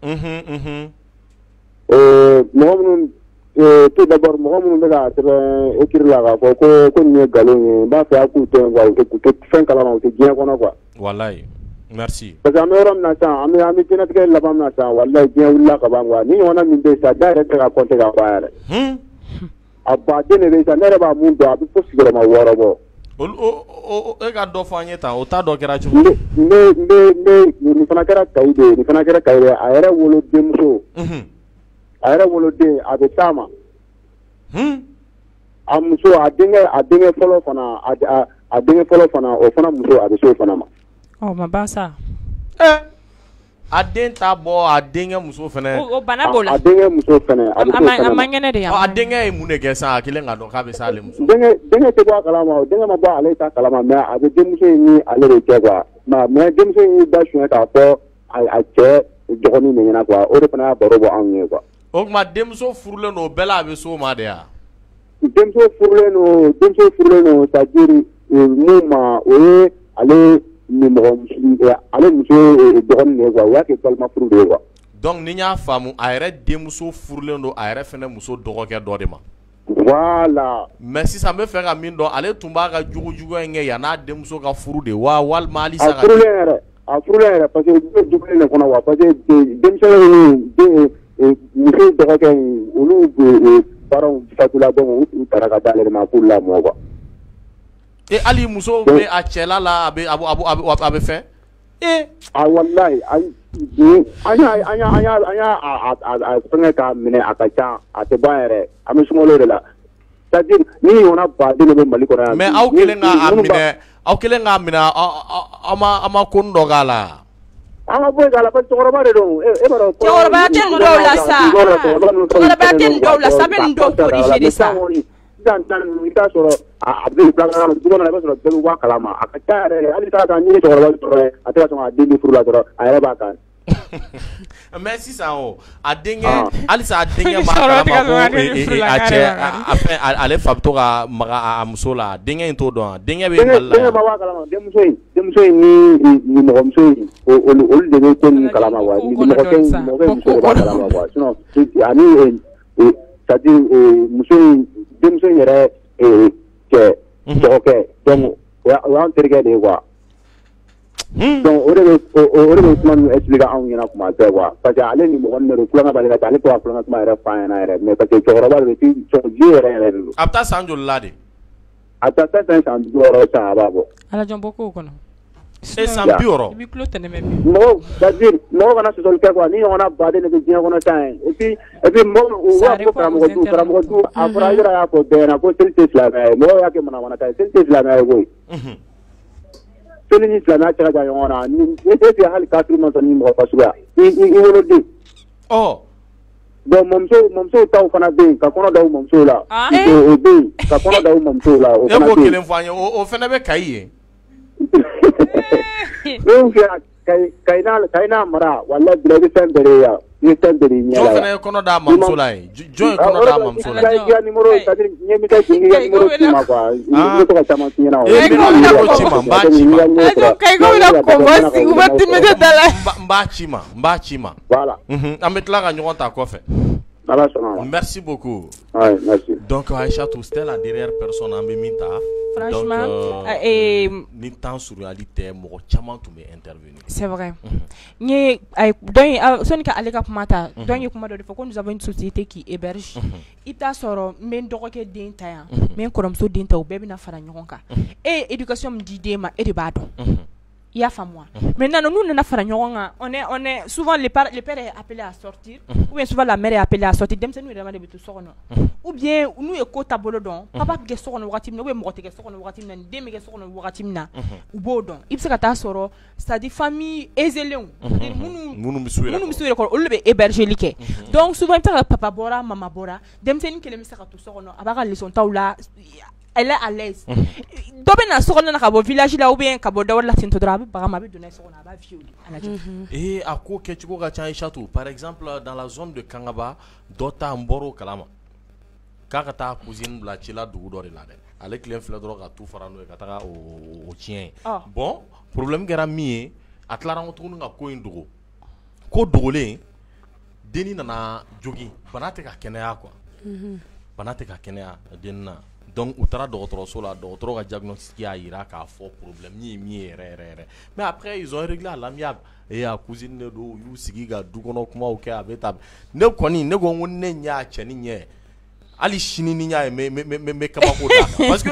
Speaker 5: Tout d'abord, moi, je vais écrire là, pour qu'on y ait galon, bah, faire un coup de temps, que fin calama, que bien qu'on a quoi.
Speaker 2: Voilà. Merci.
Speaker 5: Parce que Améram Nasa, Améram Tinaka Labam Nasa, Walla, bien ou la Kabangwa, ni on a mis des direct à compter à faire. A partir de ça, never moved up to possible my water.
Speaker 2: Ega do fanyeta, o ta do kerachu.
Speaker 5: Ni fanakara kaide, aera wolo demso. Aera wolo de abetama. Amuso adenge follow fana, adenge follow fana, o fana muso abeso fana.
Speaker 3: Oh, ma basa.
Speaker 2: Aden tabo adenga muso fene.
Speaker 3: O banabola.
Speaker 5: Adenga muso fene.
Speaker 3: Amangene de ya.
Speaker 2: Adenga e munege sa kilenga do ka be sale muso.
Speaker 5: Denga te ba kalama, denga ma ba ale ta kalama me abe demuso ni ale de kwa. Ma me demuso ni da shwe ta ko a che dogoni ne na kwa. O de fana baro bo anye kwa.
Speaker 2: O ma demuso furule no bela be so ma de ya.
Speaker 5: Demuso furule no ta jiri muma o ale ni ale muso dɔgɔnin de quoi o y'a kɛ balima furu de ye quoi.
Speaker 2: Donc ni y'a faamu a yɛrɛ denmuso furulen don a yɛrɛ fɛnɛ muso dɔgɔkɛ dɔ de ma.
Speaker 5: Voilà.
Speaker 2: Mais sisan n bɛ fɛ ka min dɔn ale tun b'a ka jugujugu in kɛ yan n'a denmuso ka furu de wa walima halisa ka.
Speaker 5: A furulen yɛrɛ parce que u bɛ dumuni de kɔnɔ wa parce que denmisɛnnin muso dɔgɔkɛ in olu baaraw fatula donc u taara ka d'ale de ma pour lamɔ quoi.
Speaker 2: Et ali muso be a cɛla la a bɛ fɛn.
Speaker 5: Wallahi anya fɛngɛ ka minɛ a ka ca a tɛ ban yɛrɛ an bɛ sumaworo de la c'est-à-dire ni ɲɔgɔnna baden de bɛ Mali kɔnɔ yan.
Speaker 2: Mais aw kelen k'a minɛ aw ma ko dɔ k'a la.
Speaker 5: An ka bɔ k'a la parce que cɛkɔrɔba de don e b'a dɔn.
Speaker 3: Cɛkɔrɔba tɛ nin dɔw la sa. Cɛkɔrɔba tɛ nin dɔw la sa bɛ nin dɔw corriger de sa.
Speaker 5: Dan i t'a sɔrɔ a bɛ bila du kɔnɔ i b'a sɔrɔ bɛɛ bɛ bɔ a kalama a ka ca yɛrɛ hali t'a kan ɲini cɛkɔrɔba sɔrɔ a tɛ ka sɔn ka den di furu la dɔrɔn a yɛrɛ b'a kan.
Speaker 2: Mais sisan o a denkɛ halisa a denkɛ b'a kalama ko a cɛ ale fa bɛ to ka maga a muso la denkɛ in t'o dɔn denkɛ bɛ Mali la.
Speaker 5: Denkɛ ma bɔ a kalama denmuso in ni mɔgɔmuso in olu de bɛ ko nin kalama wa ni mɔgɔ in muso b'a kalama wa sinon ani c'est-à-dire muso in denmuso in yɛrɛ cɛ dɔgɔkɛ donc o y'an terikɛ de ye quoi. Donc o de bɛ kuma ninnu expliquer anw ɲɛna kuma bɛɛ quoi parce que ale ni mɔgɔ ninnu de kulonkɛ b'ale la ale to ka kulonkɛ kuma yɛrɛ f'a ɲɛna yɛrɛ mais parce que cɛkɔrɔba de bɛ vieux yɛrɛ de don.
Speaker 2: A bɛ taa san joli la de.
Speaker 5: A bɛ taa san 60 san a b'a bɔ.
Speaker 3: Ala jɔn bɔ k'o kɔnɔ.
Speaker 2: Et sans bureau.
Speaker 5: Moi, c'est-à-dire, moi, on a ce sol quoi, ni on a badé les biens qu'on a et puis moi, on va pour tout, après il y a pour bien, pour c'est la moi, il y a que mon c'est la mer, oui. C'est une islam, tu as gagné, on a, ni c'est à 4 mois, on n'y va pas souvent. Il le dit.
Speaker 2: Oh.
Speaker 5: Donc, mon so, t'as au Canada, quand on a dans mon so là. Quand on a dans mon so là.
Speaker 2: Et vous qui l'envoyez, au Fénébé Caillé.
Speaker 5: Kaina mara wala bilagi sembere ni sembere ni
Speaker 2: ala jo fene kono da mamsolai jo kono da mamsolai
Speaker 5: ya numero tadiri nyemi ka jingi ya numero chima kwa ni to ka chama tiena
Speaker 2: e numero chima
Speaker 3: kai go la ko wasi ubati medala
Speaker 2: mba chima
Speaker 5: voilà
Speaker 2: ametla ka nyon ta ko fe. Merci beaucoup.
Speaker 5: Ouais, merci.
Speaker 2: Donc Aïcha, c'était la dernière personne en Mimita.
Speaker 3: Franchement,
Speaker 2: ni temps sur réalité, mon chaman tout m'est intervenu.
Speaker 3: C'est vrai. Ni donc sonika aleka kumata donc yekuma de fois nous avons une société qui héberge. Ita soro men dokoke den taya, men koromso den ta obebi na fara nyonka. Et éducation m'dide ma et de bado. Il y a moi. Maintenant, nous, on est souvent les pères est appelé à sortir, ou bien souvent la mère est appelée à sortir. Ou bien nous est côté bolodon, papa qui est sur le watim, ou bien moi qui est sur le watim, demi qui est sur le watim na, ou bodon. Il se kata soro, c'est-à-dire famille ézelon.
Speaker 2: Nous
Speaker 3: sommes on le héberger liké. Donc souvent il papa bora, maman bora, dem c'est une qui le met ça tout sur no, abaga les sont taoula. Elle est à l'aise. Dobena sokona na kabo village là ou bien kabo dawar la tinto drabe ba ma bi donner sokona ba violi.
Speaker 2: Et à quoi que tu go ga château par exemple dans la zone de Kangaba dota mboro kalama. Kaka ta cousine la chila dugu do la de. Avec l'inflation droga tout farano ka ta au chien. Bon, problème gara mi atlara on tunu nga ko indugo. Ko dogole deni nana jogi banate ka kenea quoi. Banate ka kenea denna. Donc u taara dɔgɔtɔrɔso la dɔgɔtɔrɔ ka diagnostic y'a yira k'a fɔ problème ni ye min ye yɛrɛ mais après ils ont réglé à l'amiable et à cousine ne do y'u sigi ka du kɔnɔ kumaw kɛ a bɛ ta ne kɔni ne ko ne ɲɛ cɛ ni ɲɛ hali sini ni ɲɛ ye me kabako da parce que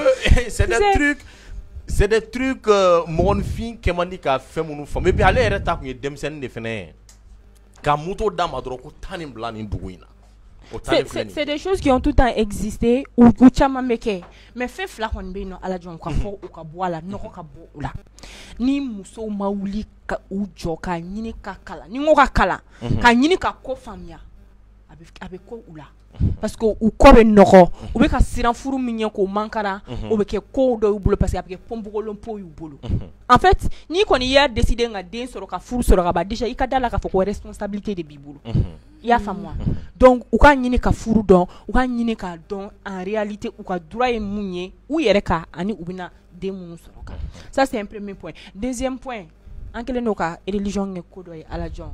Speaker 2: c'est des trucs mɔgɔnifin kɛ man di ka fɛn minnu faamu et puis ale yɛrɛ ta kun ye denmisɛnnin de fɛnɛ ye ka moto d'a ma dɔrɔn ko taa nin bila nin dugu in na.
Speaker 3: C'est des choses qui ont tout le temps existé ou tchamameke mais fait flakon be no ala jon ka fo ou ka boala no ka bo la ni muso mauli ka u joka nyini ka kala ni ngoka kala ka nyini ka ko famia avec ko ula parce que ou ko be noko ou be ka siran furu minye ko mankara ou be ke ko do bulo parce que avec pombogolon po yu bolo en fait ni ko ni ya décider nga den soro ka furu soro ka ba déjà ikadala ka fo ko responsabilité de bibulu ya famwa donc ou ka nyini ka furu don ou ka nyini ka don en réalité ou ka droit e munye ou yere ka ani ubina den munu soro ka ça c'est un premier point. Deuxième point en quel noka religion nge ko do ala jon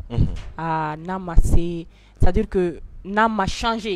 Speaker 3: nama c'est-à-dire que n'a changé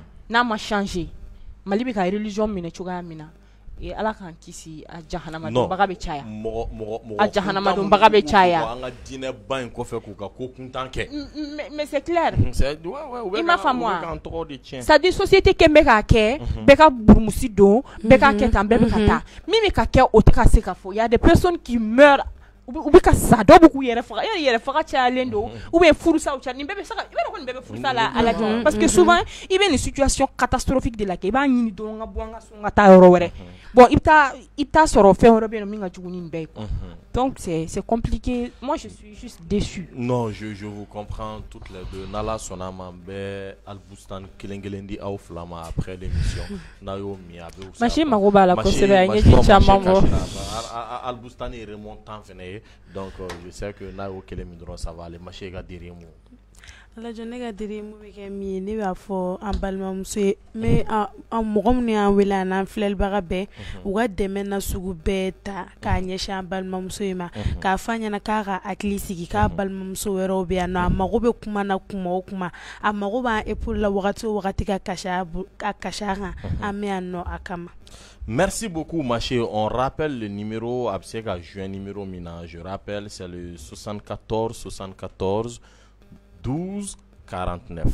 Speaker 3: mali bi ka religion mine chuga mina e ala kan kisi a jahannama do baga be chaya a jahannama do baga be chaya
Speaker 2: anga dine ban ko fe ku ka ko kuntanke
Speaker 3: mais c'est clair
Speaker 2: c'est ouais
Speaker 3: il m'a fait moi ça dit société kembe ka ke be ka burmusi do be ka ketan be ka ta mimi ka ke o te ka se ka fo il y a des personnes qui meurent ou bien que ça doit beaucoup y faire chalendo ou bien furusa ou chani bébé ça il va qu'on bébé furusa la à la parce que souvent il y a une situation catastrophique de la que ba ni do nga boanga songa ta rowere bon il t'a soro fait on bien minga juguni mbé donc c'est compliqué. Moi je suis juste déçu.
Speaker 2: Non, je vous comprends toutes les deux. Nala sonama be albustan kilengelendi au flama après l'émission nayo mi abe ou ça
Speaker 3: machi magoba la conseiller ni chamambo
Speaker 2: albustan est remontant fene donc je sais que nayo kelemidro ça va aller machi ga dire mo
Speaker 4: ala jone ga dire mu be ke mi ne ba fo en balmam se mais en mogom ne en wela na flel baga be u ga deme na sugu beta ka nyesha en balmam se ma ka fanya na ka ga atlisiki ka balmam so wero be na magobe kuma na kuma amagoba epul la wakati ka kasha ame anno akama.
Speaker 2: Merci beaucoup, Maché. On rappelle le numéro, Absega juin numéro mina. Je rappelle, c'est le 74 74 12 49.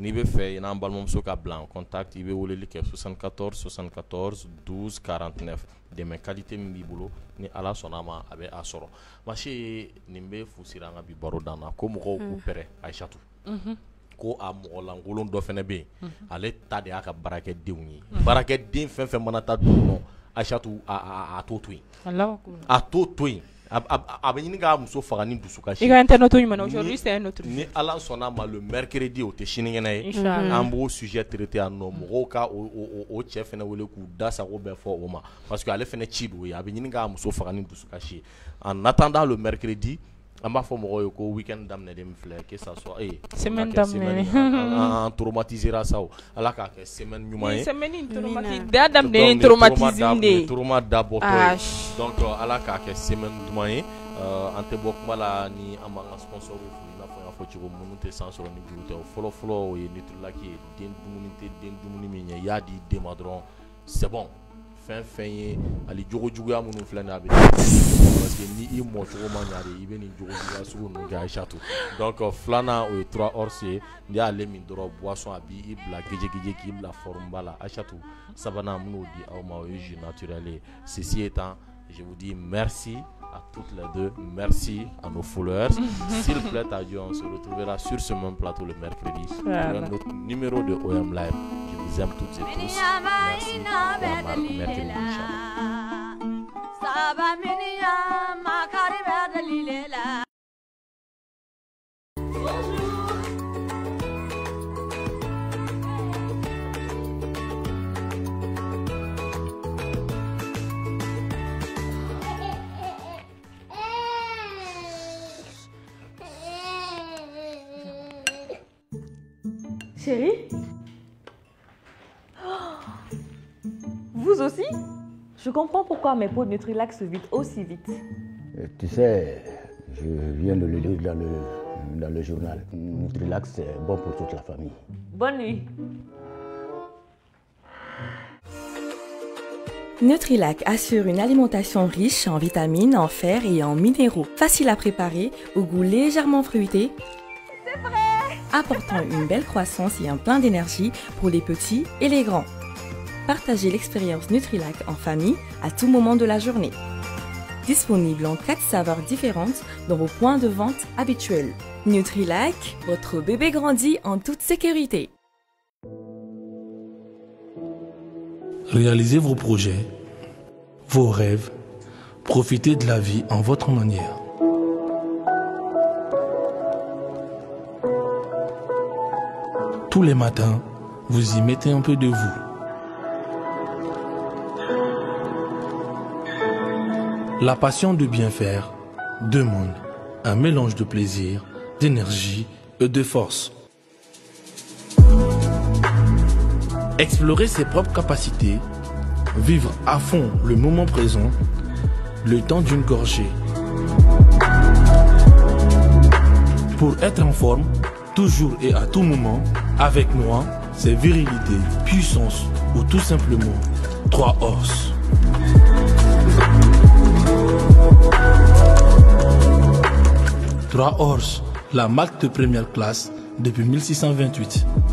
Speaker 2: n'i bɛ fɛ i n'an balimamuso ka bila en contact i bɛ weleli kɛ 74 74 12 49 dɛmɛ qualité min b'i bolo ni Ala sɔnna ma a bɛ a sɔrɔ Machi nin bɛ fu sira an ka bi baro dan na ko mɔgɔw k'u pɛrɛ Aïchatou ko a mɔgɔ lankolon dɔ fɛnɛ bɛ yen ale ta de y'a ka baarakɛdenw ye baarakɛden fɛn fɛn mana taa dugu kɔnɔ Aïchatou a t'o to yen a t'o to yen a bɛ ɲini k'a muso faga ni dusukasi.
Speaker 3: I ka internet ɲuman aujourd'hui c'est un autre.
Speaker 2: Ni Ala sɔnna ma le mercredi o tɛ sinikɛnɛ ye an b'o sujet traiter yan nɔ mɔgɔw ka o cɛ fɛnɛ wele k'u da sago bɛɛ fɔ o ma parce que ale fɛnɛ ci don ye a bɛ ɲini k'a muso faga ni dusukasi ye en attendant le mercredi an b'a fɔ mɔgɔw ye ko weekend daminɛlen min filɛ que ça soit
Speaker 3: semaine daminɛ
Speaker 2: an traumatisera sa o Ala k'a kɛ semaine ɲuman ye
Speaker 3: semaine traumatisé da daminɛ traumatisme de
Speaker 2: trauma dabɔtɔ ye donc Ala k'a kɛ semaine ɲuman ye an tɛ bɔ kuma la ni an b'an ka sponsor fo i n'a fɔ n y'a fɔ cogo minnu tɛ san sɔrɔ ni juru tɛ o fɔlɔ-fɔlɔ o ye Nutrilaki ye den dumuni tɛ den dumuni min ɲɛ i y'a di den ma dɔrɔn c'est bon fɛn fɛn ye hali jogo juguya minnu filɛ nin a bɛ parce que ni i mɔ cogo ma ɲa de i bɛ nin jogo juguya sugu ninnu kɛ Aïchatou donc filanan o ye 3 hors ye n'i y'ale min dɔrɔn boisson a b'i bila gejegege k'i bila forme ba la Aïchatou sabanan minnu di aw ma o ye jus naturel ye ceci étant je vous dis merci à toutes les deux, merci à nos followers. S'il plaît à Dieu, on se retrouvera sur ce même plateau le mercredi pour un autre numéro de OM Live. Je vous aime toutes et tous. Merci. Mercredi, Inch'Allah.
Speaker 8: Chérie? Vous aussi? Je comprends pourquoi mes pots de Nutrilak se vident aussi vite.
Speaker 9: Tu sais, je viens de le lire dans le journal. Nutrilak, c'est bon pour toute la famille.
Speaker 8: Bonne nuit.
Speaker 10: Nutrilak assure une alimentation riche en vitamines, en fer et en minéraux. Facile à préparer, au goût légèrement fruité.
Speaker 8: C'est vrai!
Speaker 10: Apportant une belle croissance et un plein d'énergie pour les petits et les grands. Partagez l'expérience Nutrilak en famille à tout moment de la journée. Disponible en 4 saveurs différentes dans vos points de vente habituels. Nutrilak, votre bébé grandit en toute sécurité.
Speaker 11: Réalisez vos projets, vos rêves, profitez de la vie en votre manière. Tous les matins, vous y mettez un peu de vous. La passion de bien faire demande un mélange de plaisir, d'énergie et de force. Explorer ses propres capacités, vivre à fond le moment présent, le temps d'une gorgée. Pour être en forme, toujours et à tout moment, avec moi, c'est virilité, puissance ou tout simplement 3 os. Trois Ors, la marque de première classe depuis 1628.